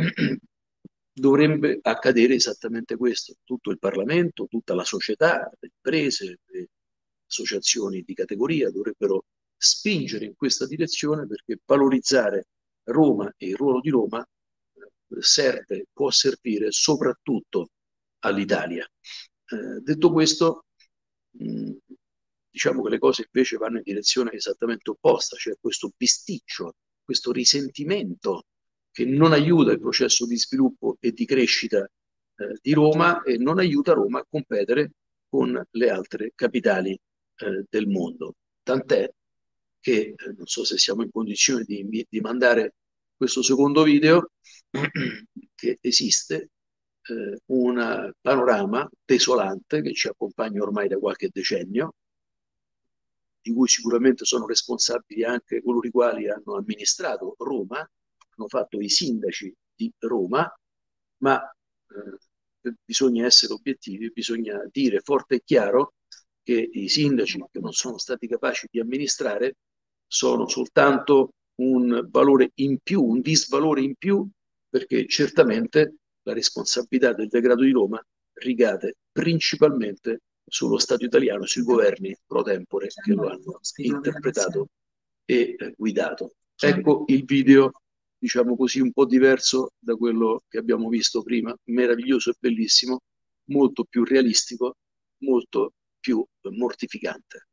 Dovrebbe accadere esattamente questo. Tutto il Parlamento, tutta la società, le imprese, le associazioni di categoria dovrebbero spingere in questa direzione, perché valorizzare Roma e il ruolo di Roma eh, serve, può servire soprattutto all'Italia. Eh, detto questo, mh, diciamo che le cose invece vanno in direzione esattamente opposta, cioè questo bisticcio, questo risentimento che non aiuta il processo di sviluppo e di crescita eh, di Roma e non aiuta Roma a competere con le altre capitali eh, del mondo. Tant'è che, eh, non so se siamo in condizione di, di mandare questo secondo video, che esiste, eh, un panorama desolante che ci accompagna ormai da qualche decennio, di cui sicuramente sono responsabili anche coloro i quali hanno amministrato Roma, hanno fatto i sindaci di Roma, ma eh, bisogna essere obiettivi, bisogna dire forte e chiaro che i sindaci che non sono stati capaci di amministrare sono soltanto un valore in più, un disvalore in più, perché certamente la responsabilità del degrado di Roma ricade principalmente sullo Stato italiano, sui governi pro tempore che lo hanno interpretato e eh, guidato. Ecco il video, diciamo così, un po' diverso da quello che abbiamo visto prima, meraviglioso e bellissimo, molto più realistico, molto più mortificante.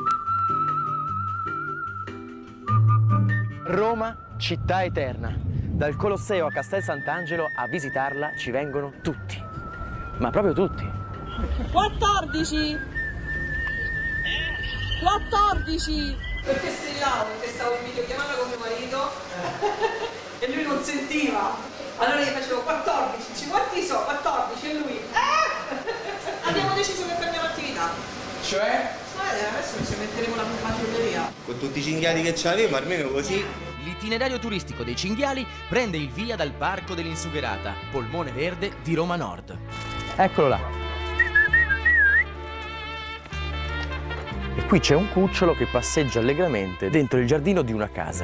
Roma, città eterna. Dal Colosseo a Castel Sant'Angelo a visitarla ci vengono tutti, ma proprio tutti. quattordici quattordici Perché strillavo? Perché stavo in videochiamata con mio marito e lui non sentiva. Allora gli facevo quattordici, dici quanti so? quattordici e lui eh! Abbiamo deciso che cambiamo attività. Cioè? Cioè adesso ci metteremo la matrimonea. Con tutti i cinghiali che c'avevo, almeno così. L'itinerario turistico dei cinghiali prende il via dal Parco dell'Insugherata, polmone verde di Roma Nord. Eccolo là. E qui c'è un cucciolo che passeggia allegramente dentro il giardino di una casa.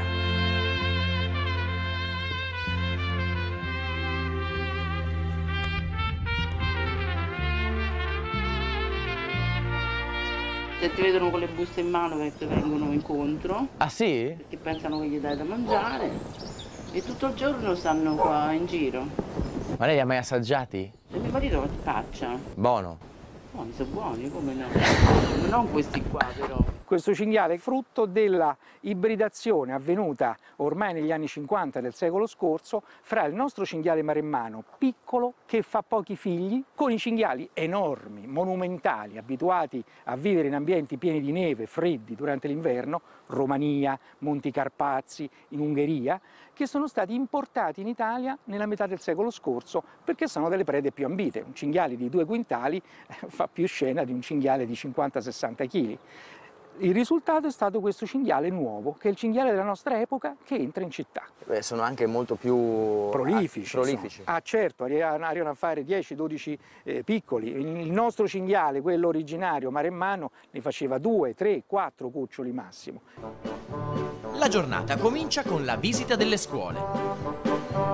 Se ti vedono con le buste in mano che ti vengono incontro. Ah sì? Perché pensano che gli dai da mangiare. E tutto il giorno stanno qua in giro. Ma lei li ha mai assaggiati? E mio marito ti caccia. Buono. Buoni, sono buoni, come no? Non questi qua però. Questo cinghiale è frutto della ibridazione avvenuta ormai negli anni cinquanta del secolo scorso fra il nostro cinghiale maremmano piccolo che fa pochi figli con i cinghiali enormi, monumentali, abituati a vivere in ambienti pieni di neve, freddi durante l'inverno, Romania, Monti Carpazi, in Ungheria, che sono stati importati in Italia nella metà del secolo scorso perché sono delle prede più ambite. Un cinghiale di due quintali fa più scena di un cinghiale di cinquanta sessanta chili. Il risultato è stato questo cinghiale nuovo, che è il cinghiale della nostra epoca che entra in città. Beh, sono anche molto più prolifici. prolifici. Ah certo, arrivano a fare dieci dodici eh, piccoli. Il nostro cinghiale, quello originario maremmano, ne faceva due, tre, quattro cuccioli massimo. La giornata comincia con la visita delle scuole.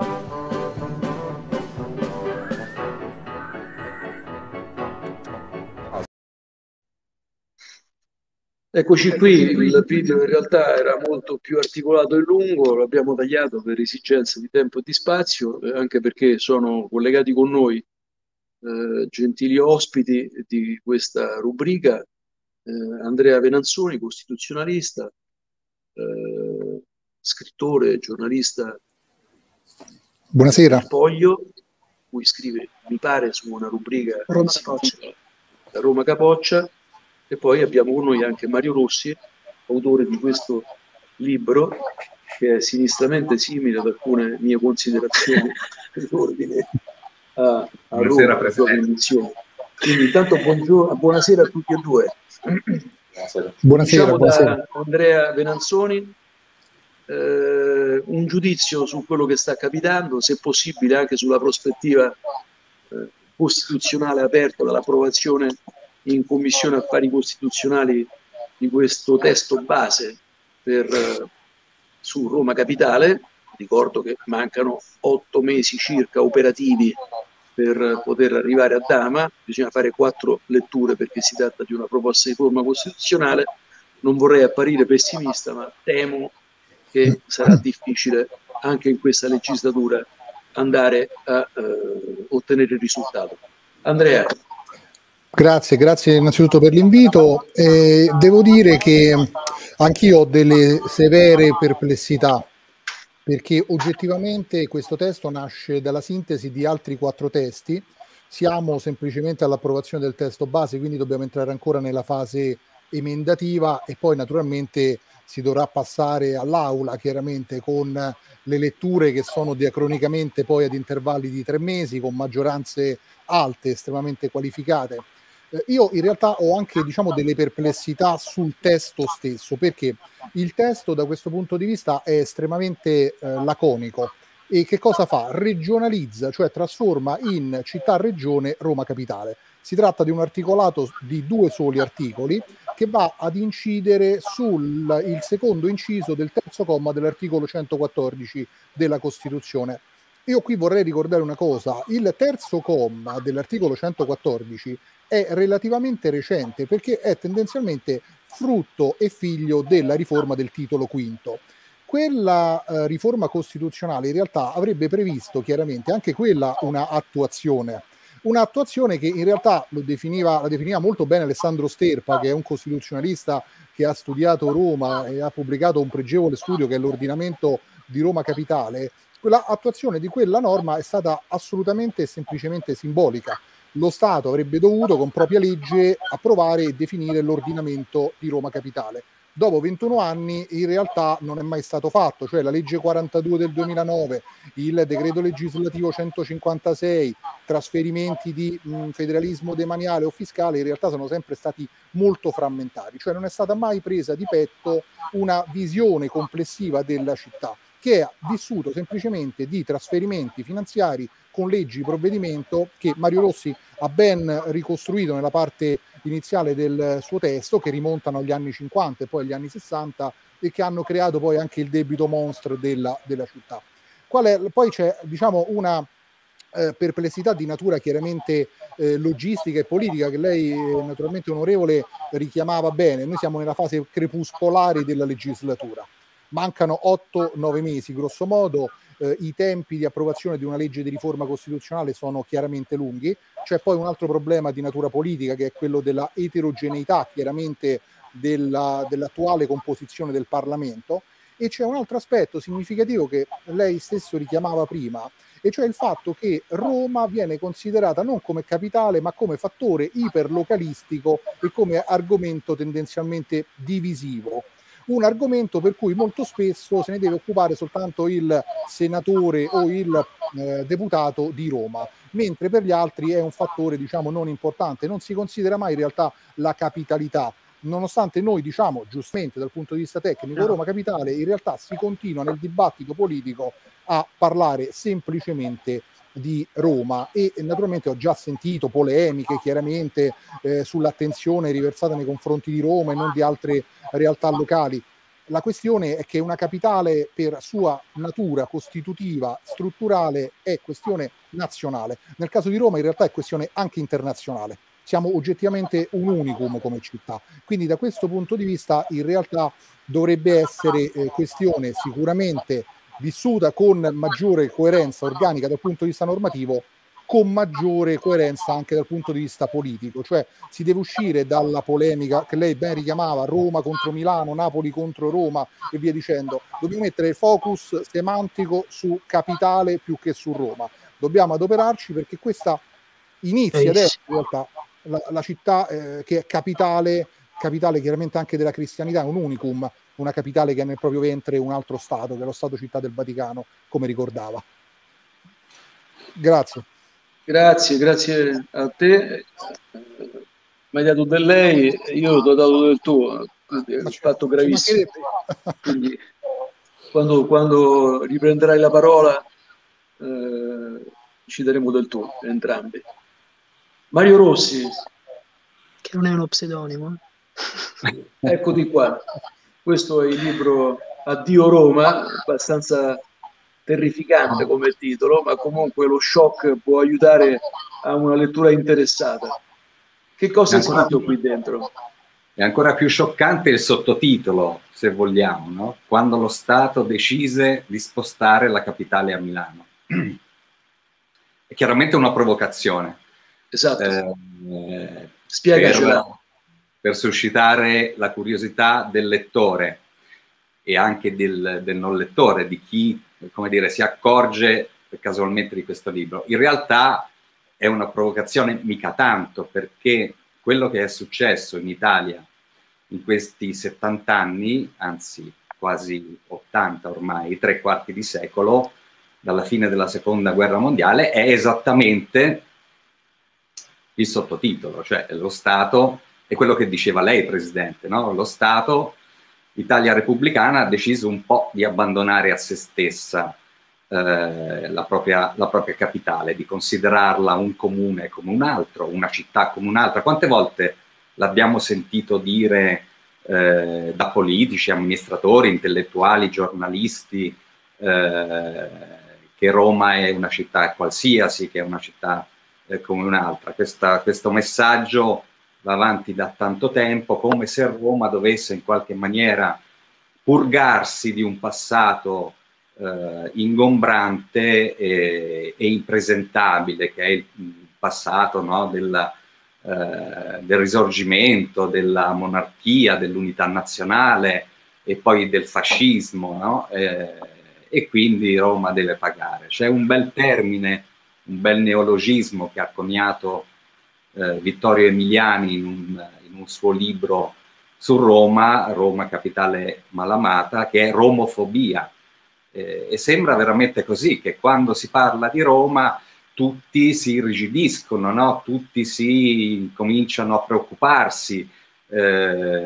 Eccoci qui, il video in realtà era molto più articolato e lungo, lo abbiamo tagliato per esigenze di tempo e di spazio, eh, anche perché sono collegati con noi eh, gentili ospiti di questa rubrica, eh, Andrea Venanzoni, costituzionalista, eh, scrittore, giornalista. Buonasera. Il Foglio, cui scrive, mi pare, su una rubrica Roma Capoccia. Roma Capoccia. E poi abbiamo con noi anche Mario Rossi, autore di questo libro, che è sinistramente simile ad alcune mie considerazioni in ordine a, a Roma, alla sua condizione. Quindi intanto buongiorno, buonasera a tutti e due. Buonasera. Buonasera, diciamo buonasera. Da Andrea Venanzoni eh, un giudizio su quello che sta capitando, se possibile anche sulla prospettiva eh, costituzionale aperta dall'approvazione in Commissione Affari Costituzionali di questo testo base per, eh, su Roma Capitale. Ricordo che mancano otto mesi circa operativi per poter arrivare a Dama, bisogna fare quattro letture perché si tratta di una proposta di riforma costituzionale. Non vorrei apparire pessimista, ma temo che sarà difficile anche in questa legislatura andare a eh, ottenere il risultato. Andrea. Grazie, grazie innanzitutto per l'invito. Eh, devo dire che anch'io ho delle severe perplessità, perché oggettivamente questo testo nasce dalla sintesi di altri quattro testi. Siamo semplicemente all'approvazione del testo base, quindi dobbiamo entrare ancora nella fase emendativa e poi naturalmente si dovrà passare all'aula, chiaramente con le letture che sono diacronicamente poi ad intervalli di tre mesi, con maggioranze alte, estremamente qualificate. Eh, io in realtà ho anche, diciamo, delle perplessità sul testo stesso, perché il testo da questo punto di vista è estremamente eh, laconico. E che cosa fa? Regionalizza, cioè trasforma in città-regione Roma Capitale. Si tratta di un articolato di due soli articoli che va ad incidere sul il secondo inciso del terzo comma dell'articolo centoquattordici della Costituzione. Io qui vorrei ricordare una cosa: il terzo comma dell'articolo centoquattordici è relativamente recente, perché è tendenzialmente frutto e figlio della riforma del titolo quinto. Quella eh, riforma costituzionale in realtà avrebbe previsto chiaramente anche quella una attuazione, un'attuazione che in realtà lo definiva, la definiva molto bene Alessandro Sterpa, che è un costituzionalista che ha studiato Roma e ha pubblicato un pregevole studio che è l'ordinamento di Roma Capitale. La attuazione di quella norma è stata assolutamente e semplicemente simbolica. Lo Stato avrebbe dovuto con propria legge approvare e definire l'ordinamento di Roma Capitale. Dopo ventuno anni in realtà non è mai stato fatto, cioè la legge quarantadue del duemilanove, il decreto legislativo centocinquantasei, trasferimenti di mh, federalismo demaniale o fiscale in realtà sono sempre stati molto frammentari, cioè non è stata mai presa di petto una visione complessiva della città, che ha vissuto semplicemente di trasferimenti finanziari con leggi di provvedimento che Mario Rossi ha ben ricostruito nella parte iniziale del suo testo, che rimontano agli anni cinquanta e poi agli anni sessanta e che hanno creato poi anche il debito monstro della, della città. Qual è, poi c'è, diciamo, una eh, perplessità di natura chiaramente eh, logistica e politica che lei, eh, naturalmente onorevole, richiamava bene. Noi siamo nella fase crepuscolare della legislatura. Mancano otto nove mesi, grosso modo, eh, i tempi di approvazione di una legge di riforma costituzionale sono chiaramente lunghi. C'è poi un altro problema di natura politica, che è quello della eterogeneità, chiaramente, della, dell'attuale composizione del Parlamento, e c'è un altro aspetto significativo che lei stesso richiamava prima, e cioè il fatto che Roma viene considerata non come capitale, ma come fattore iperlocalistico e come argomento tendenzialmente divisivo. Un argomento per cui molto spesso se ne deve occupare soltanto il senatore o il eh, deputato di Roma, mentre per gli altri è un fattore, diciamo, non importante. Non si considera mai in realtà la capitalità, nonostante noi diciamo giustamente dal punto di vista tecnico Roma Capitale, in realtà si continua nel dibattito politico a parlare semplicemente di Roma, e naturalmente ho già sentito polemiche chiaramente eh, sull'attenzione riversata nei confronti di Roma e non di altre realtà locali. La questione è che una capitale, per sua natura costitutiva, strutturale, è questione nazionale. Nel caso di Roma in realtà è questione anche internazionale. Siamo oggettivamente un unicum come città. Quindi da questo punto di vista in realtà dovrebbe essere eh, questione sicuramente vissuta con maggiore coerenza organica dal punto di vista normativo, con maggiore coerenza anche dal punto di vista politico. Cioè si deve uscire dalla polemica che lei ben richiamava, Roma contro Milano, Napoli contro Roma e via dicendo. Dobbiamo mettere il focus semantico su capitale più che su Roma. Dobbiamo adoperarci perché questa inizia adesso in realtà la, la città eh, che è capitale, capitale chiaramente anche della cristianità, un unicum, una capitale che ha nel proprio ventre un altro Stato, che è lo Stato Città del Vaticano, come ricordava. Grazie. Grazie, grazie a te. Mi hai dato del lei, io ti ho dato del tuo, è un fatto gravissimo. Quindi, quando, quando riprenderai la parola eh, ci daremo del tuo, entrambi. Mario Rossi. Che non è uno pseudonimo. Eccoti qua. Questo è il libro Addio Roma, abbastanza terrificante come titolo, ma comunque lo shock può aiutare a una lettura interessata. Che cosa è scritto qui dentro? È ancora più scioccante il sottotitolo, se vogliamo, no? Quando lo Stato decise di spostare la capitale a Milano. È chiaramente una provocazione. Esatto. Eh, Spiegacela. Per, per suscitare la curiosità del lettore e anche del, del non lettore, di chi, come dire, si accorge casualmente di questo libro. In realtà è una provocazione mica tanto, perché quello che è successo in Italia in questi settanta anni, anzi quasi ottanta ormai, tre quarti di secolo, dalla fine della seconda guerra mondiale, è esattamente il sottotitolo, cioè lo Stato, è quello che diceva lei, Presidente, no? Lo Stato, Italia repubblicana, ha deciso un po' di abbandonare a se stessa eh, la, propria, la propria capitale, di considerarla un comune come un altro, una città come un'altra. Quante volte l'abbiamo sentito dire eh, da politici, amministratori, intellettuali, giornalisti, eh, che Roma è una città qualsiasi, che è una città eh, come un'altra. Questa, questo messaggio va avanti da tanto tempo, come se Roma dovesse in qualche maniera purgarsi di un passato eh, ingombrante e, e impresentabile, che è il passato, no, della, eh, del risorgimento, della monarchia, dell'unità nazionale e poi del fascismo, no? eh, e quindi Roma deve pagare. C'è un bel termine, un bel neologismo che ha coniato Eh, Vittorio Emiliani in un, in un suo libro su Roma, Roma capitale malamata, che è romofobia, eh, e sembra veramente così, che quando si parla di Roma tutti si irrigidiscono, no? Tutti si cominciano a preoccuparsi, eh,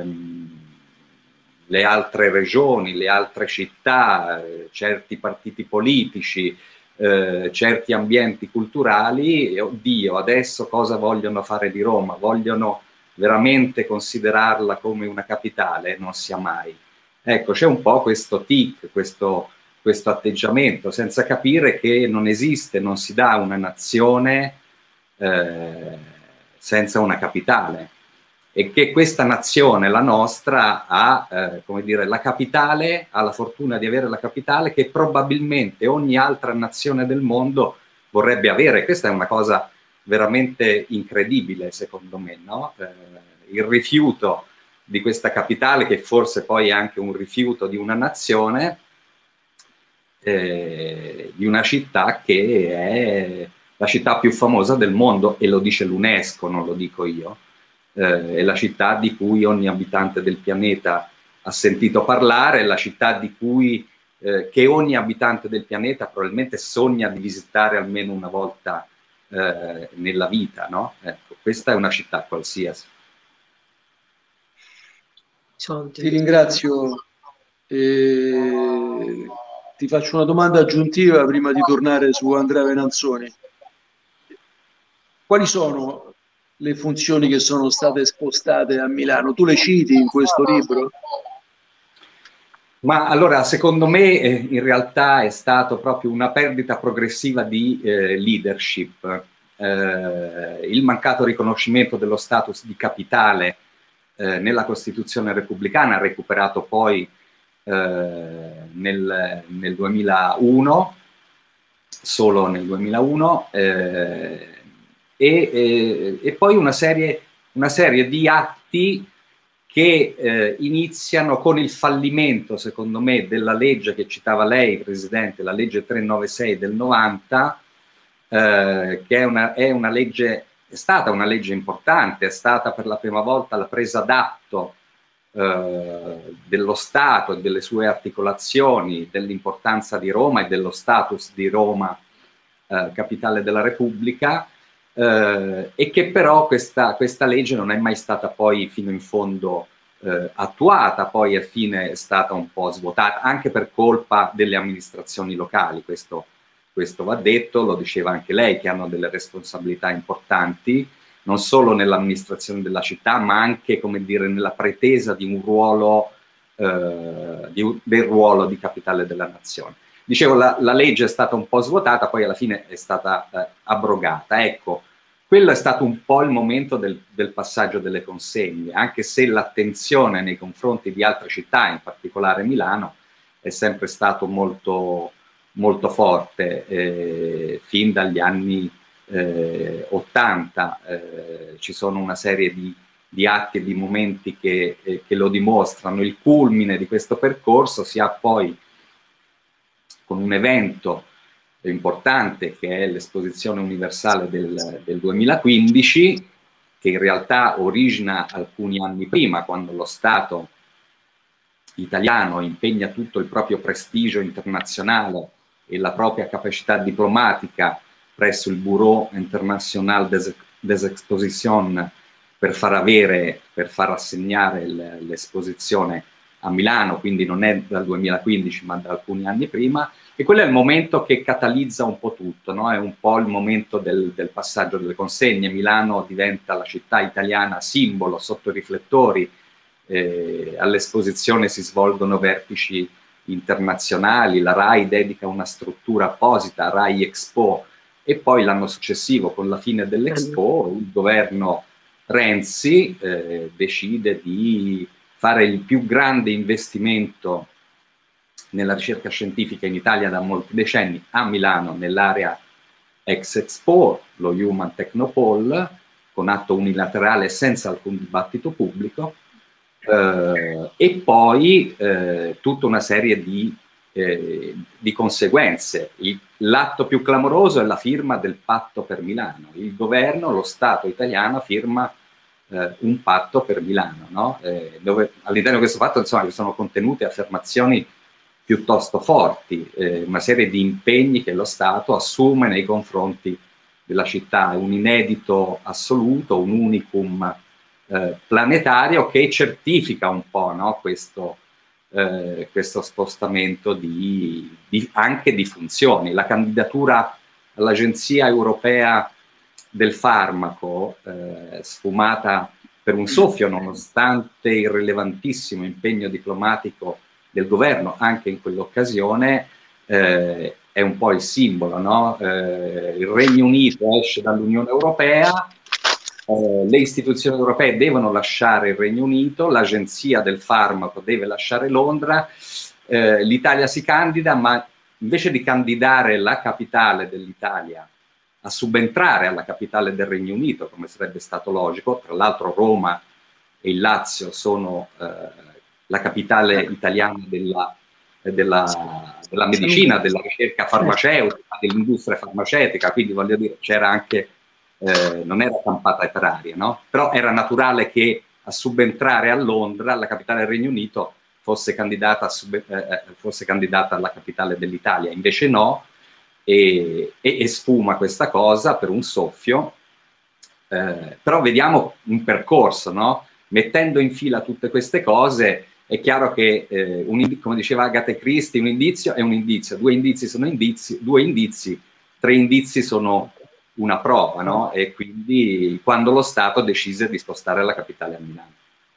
le altre regioni, le altre città, eh, certi partiti politici, Eh, certi ambienti culturali, e oddio, adesso cosa vogliono fare di Roma? Vogliono veramente considerarla come una capitale? Non sia mai. Ecco, c'è un po' questo tic, questo, questo atteggiamento, senza capire che non esiste, non si dà una nazione eh, senza una capitale, e che questa nazione, la nostra, ha, eh, come dire, la capitale, ha la fortuna di avere la capitale che probabilmente ogni altra nazione del mondo vorrebbe avere. Questa è una cosa veramente incredibile, secondo me, no? Eh, il rifiuto di questa capitale, che forse poi è anche un rifiuto di una nazione, eh, di una città che è la città più famosa del mondo, e lo dice l'UNESCO, non lo dico io. Eh, è la città di cui ogni abitante del pianeta ha sentito parlare, è la città di cui, eh, che ogni abitante del pianeta probabilmente sogna di visitare almeno una volta eh, nella vita, no? Ecco, questa è una città qualsiasi. Ti ringrazio. Eh, ti faccio una domanda aggiuntiva prima di tornare su Andrea Venanzoni. Quali sono le funzioni che sono state spostate a Milano? Tu le citi in questo libro? Ma allora, secondo me, eh, in realtà è stato proprio una perdita progressiva di eh, leadership. Eh, il mancato riconoscimento dello status di capitale eh, nella Costituzione repubblicana, recuperato poi eh, nel, nel duemilauno, solo nel duemilauno, eh, E, e, e poi una serie, una serie di atti che eh, iniziano con il fallimento, secondo me, della legge che citava lei, Presidente, la legge trecentonovantasei del novanta, eh, che è una, è una legge, è stata una legge importante, è stata per la prima volta la presa d'atto eh, dello Stato e delle sue articolazioni, dell'importanza di Roma e dello status di Roma eh, capitale della Repubblica. Uh, e che però questa, questa legge non è mai stata poi fino in fondo uh, attuata, poi a fine è stata un po' svuotata, anche per colpa delle amministrazioni locali, questo, questo va detto, lo diceva anche lei, che hanno delle responsabilità importanti, non solo nell'amministrazione della città, ma anche, come dire, nella pretesa di un ruolo, uh, di un, del ruolo di capitale della nazione. Dicevo, la, la legge è stata un po' svuotata, poi alla fine è stata eh, abrogata. Ecco, quello è stato un po' il momento del, del passaggio delle consegne, anche se l'attenzione nei confronti di altre città, in particolare Milano, è sempre stato molto, molto forte, eh, fin dagli anni eh, ottanta. Eh, ci sono una serie di, di atti e di momenti che, eh, che lo dimostrano. Il culmine di questo percorso si ha poi con un evento importante che è l'Esposizione Universale del, del duemilaquindici, che in realtà origina alcuni anni prima, quando lo Stato italiano impegna tutto il proprio prestigio internazionale e la propria capacità diplomatica presso il Bureau International des, des Expositions per far avere, per far assegnare l'esposizione a Milano, quindi non è dal duemilaquindici ma da alcuni anni prima, e quello è il momento che catalizza un po' tutto, no? È un po' il momento del, del passaggio delle consegne. Milano diventa la città italiana simbolo sotto i riflettori, eh, all'esposizione si svolgono vertici internazionali, la RAI dedica una struttura apposita, RAI Expo, e poi l'anno successivo, con la fine dell'Expo, il governo Renzi eh, decide di fare il più grande investimento nella ricerca scientifica in Italia da molti decenni a Milano, nell'area ex Expo, lo Human Technopole, con atto unilaterale senza alcun dibattito pubblico, eh, e poi eh, tutta una serie di, eh, di conseguenze. L'atto più clamoroso è la firma del patto per Milano. Il governo, lo Stato italiano, firma eh, un patto per Milano, no? eh, dove all'interno di questo patto, insomma, ci sono contenute affermazioni piuttosto forti, eh, una serie di impegni che lo Stato assume nei confronti della città, un inedito assoluto, un unicum eh, planetario che certifica un po', no, questo, eh, questo spostamento di, di, anche di funzioni. La candidatura all'Agenzia Europea del Farmaco, eh, sfumata per un soffio nonostante il rilevantissimo impegno diplomatico del governo anche in quell'occasione, eh, è un po' il simbolo, no? Eh, il Regno Unito esce dall'Unione Europea, eh, le istituzioni europee devono lasciare il Regno Unito, l'Agenzia del Farmaco deve lasciare Londra, eh, l'Italia si candida, ma invece di candidare la capitale dell'Italia a subentrare alla capitale del Regno Unito, come sarebbe stato logico, tra l'altro Roma e il Lazio sono eh, la capitale italiana della, della, della medicina, della ricerca farmaceutica, dell'industria farmaceutica, quindi voglio dire, c'era anche, eh, non era campata per aria, no? Però era naturale che a subentrare a Londra, la capitale del Regno Unito, fosse candidata, a sub, eh, fosse candidata alla capitale dell'Italia, invece no, e, e, e sfuma questa cosa per un soffio, eh, però vediamo un percorso, no? Mettendo in fila tutte queste cose, è chiaro che, eh, un, come diceva Agatha Christie, un indizio è un indizio, due indizi sono indizi, due indizi, tre indizi sono una prova, no? E quindi quando lo Stato decise di spostare la capitale a Milano.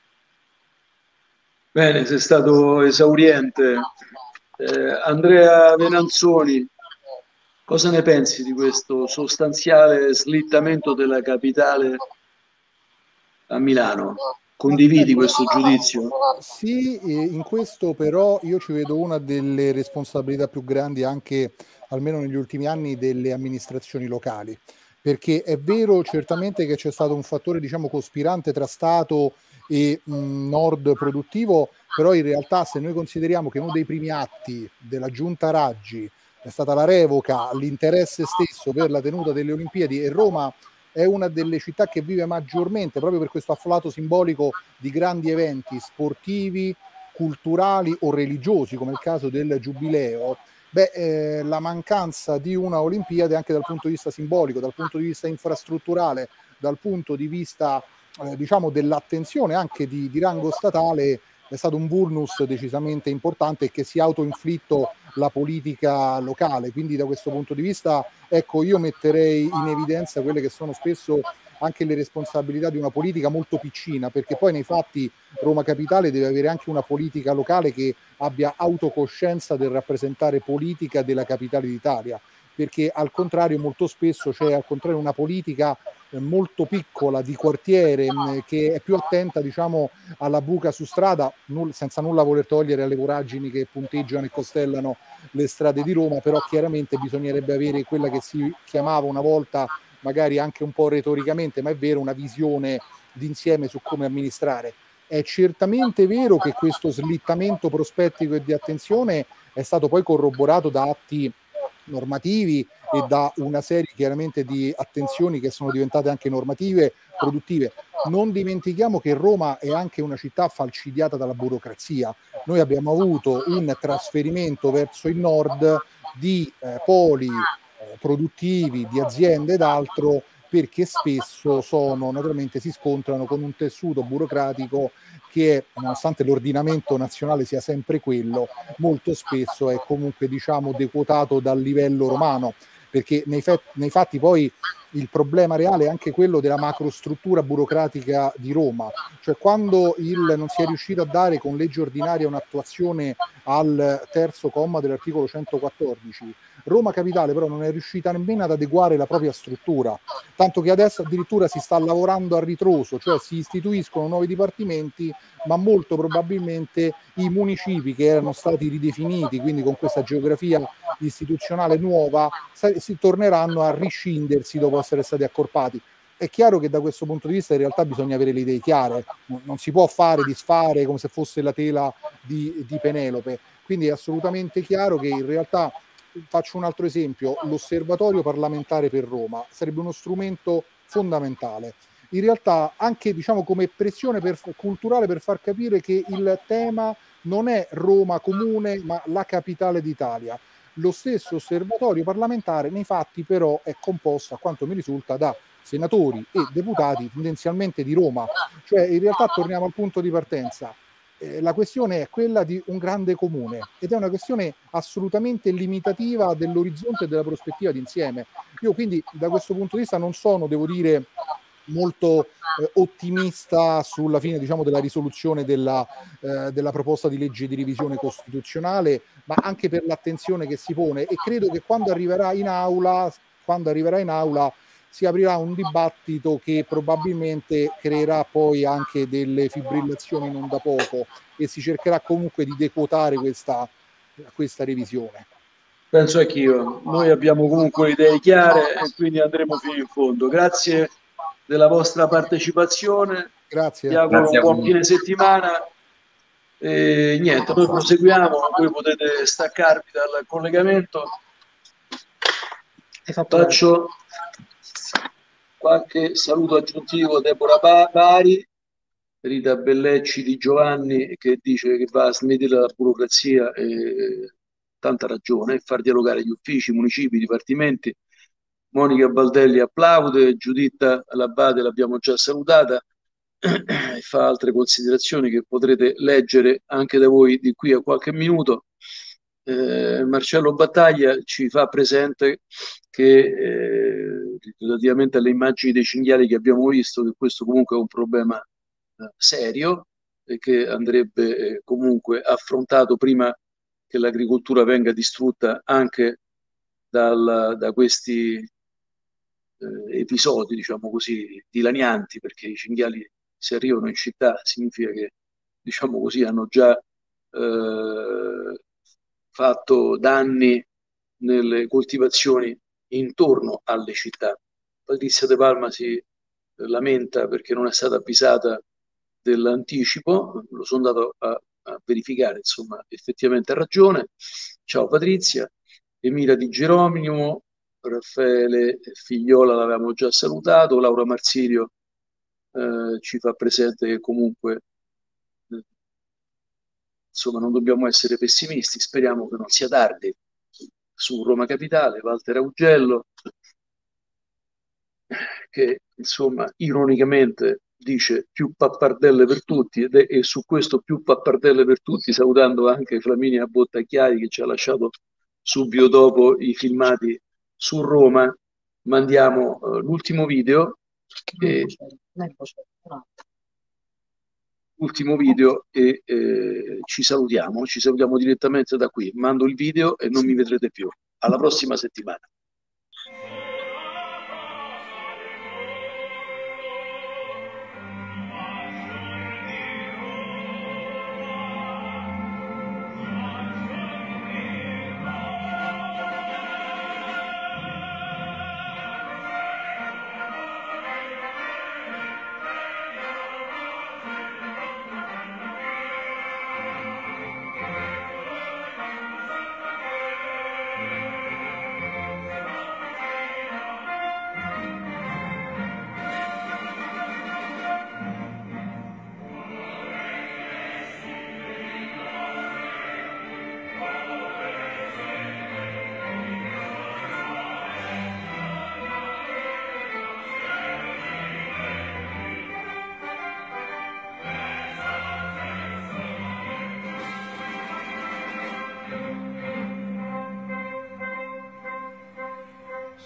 Bene, sei stato esauriente. Eh, Andrea Venanzoni, cosa ne pensi di questo sostanziale slittamento della capitale a Milano? Condividi questo giudizio? Sì, in questo però io ci vedo una delle responsabilità più grandi anche, almeno negli ultimi anni, delle amministrazioni locali, perché è vero certamente che c'è stato un fattore, diciamo, cospirante tra Stato e mh, nord produttivo, però in realtà se noi consideriamo che uno dei primi atti della giunta Raggi è stata la revoca, l'interesse stesso per la tenuta delle Olimpiadi, e Roma è una delle città che vive maggiormente proprio per questo afflato simbolico di grandi eventi sportivi, culturali o religiosi, come il caso del Giubileo, beh, eh, la mancanza di una Olimpiade anche dal punto di vista simbolico, dal punto di vista infrastrutturale, dal punto di vista eh, diciamo dell'attenzione anche di, di rango statale, è stato un vulnus decisamente importante che si è autoinflitto la politica locale. Quindi da questo punto di vista, ecco, io metterei in evidenza quelle che sono spesso anche le responsabilità di una politica molto piccina, perché poi nei fatti Roma Capitale deve avere anche una politica locale che abbia autocoscienza del rappresentare politica della capitale d'Italia, perché al contrario molto spesso c'è al contrario una politica molto piccola di quartiere mh, che è più attenta, diciamo, alla buca su strada, null- senza nulla voler togliere alle voragini che punteggiano e costellano le strade di Roma, però chiaramente bisognerebbe avere quella che si chiamava una volta, magari anche un po' retoricamente, ma è vero, una visione d'insieme su come amministrare. È certamente vero che questo slittamento prospettico e di attenzione è stato poi corroborato da atti normativi e da una serie chiaramente di attenzioni che sono diventate anche normative, produttive. Non dimentichiamo che Roma è anche una città falcidiata dalla burocrazia. Noi abbiamo avuto un trasferimento verso il nord di eh, poli eh, produttivi, di aziende ed altro, perché spesso sono, naturalmente si scontrano con un tessuto burocratico che, nonostante l'ordinamento nazionale sia sempre quello, molto spesso è comunque, diciamo, dequotato dal livello romano, perché nei, fe- nei fatti poi il problema reale è anche quello della macrostruttura burocratica di Roma, cioè quando il, non si è riuscito a dare con legge ordinaria un'attuazione al terzo comma dell'articolo centoquattordici, Roma Capitale però non è riuscita nemmeno ad adeguare la propria struttura, tanto che adesso addirittura si sta lavorando a ritroso, cioè si istituiscono nuovi dipartimenti, ma molto probabilmente i municipi che erano stati ridefiniti, quindi con questa geografia istituzionale nuova, si torneranno a riscindersi dopo essere stati accorpati. È chiaro che da questo punto di vista in realtà bisogna avere le idee chiare, non si può fare disfare come se fosse la tela di, di Penelope, quindi è assolutamente chiaro che in realtà, faccio un altro esempio, l'osservatorio parlamentare per Roma sarebbe uno strumento fondamentale, in realtà anche, diciamo, come pressione per, culturale, per far capire che il tema non è Roma comune ma la capitale d'Italia. Lo stesso osservatorio parlamentare nei fatti però è composto, a quanto mi risulta, da senatori e deputati tendenzialmente di Roma, cioè in realtà torniamo al punto di partenza. Eh, la questione è quella di un grande comune ed è una questione assolutamente limitativa dell'orizzonte e della prospettiva d'insieme. Io quindi da questo punto di vista non sono, devo dire, molto eh, ottimista sulla fine, diciamo, della risoluzione della, eh, della proposta di legge di revisione costituzionale, ma anche per l'attenzione che si pone, e credo che quando arriverà in aula, quando arriverà in aula si aprirà un dibattito che probabilmente creerà poi anche delle fibrillazioni non da poco e si cercherà comunque di dequotare questa, questa revisione. Penso anch'io, noi abbiamo comunque idee chiare e quindi andremo fino in fondo. Grazie della vostra partecipazione, grazie, vi auguro grazie un buon fine settimana e niente, noi proseguiamo, voi potete staccarvi dal collegamento. Faccio qualche saluto aggiuntivo: Deborah Bari, Rita Bellecci di Giovanni, che dice che va a smettere la burocrazia, e tanta ragione, far dialogare gli uffici, municipi, dipartimenti. Monica Baldelli applaude, Giuditta Labate l'abbiamo già salutata e fa altre considerazioni che potrete leggere anche da voi di qui a qualche minuto. Eh, Marcello Battaglia ci fa presente che eh, relativamente alle immagini dei cinghiali che abbiamo visto, che questo comunque è un problema eh, serio e che andrebbe eh, comunque affrontato prima che l'agricoltura venga distrutta anche dal, da questi eh, episodi, diciamo così, dilanianti, perché i cinghiali, se arrivano in città, significa che, diciamo così, hanno già eh, fatto danni nelle coltivazioni intorno alle città. Patrizia De Palma si eh, lamenta perché non è stata avvisata dell'anticipo, lo sono andato a, a verificare, insomma, effettivamente ha ragione. Ciao Patrizia. Emilia Di Geronimo, Raffaele Figliola l'avevamo già salutato, Laura Marsirio eh, ci fa presente che comunque eh, insomma non dobbiamo essere pessimisti, speriamo che non sia tardi. Su Roma Capitale, Walter Augello, che insomma ironicamente dice più pappardelle per tutti, ed è, e su questo più pappardelle per tutti, salutando anche Flaminia Bottacchiari che ci ha lasciato subito dopo i filmati su Roma. Mandiamo uh, l'ultimo video e, l'ultimo video e eh, ci salutiamo, ci salutiamo direttamente da qui. Mando il video e non mi vedrete più. Alla prossima settimana.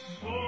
Solo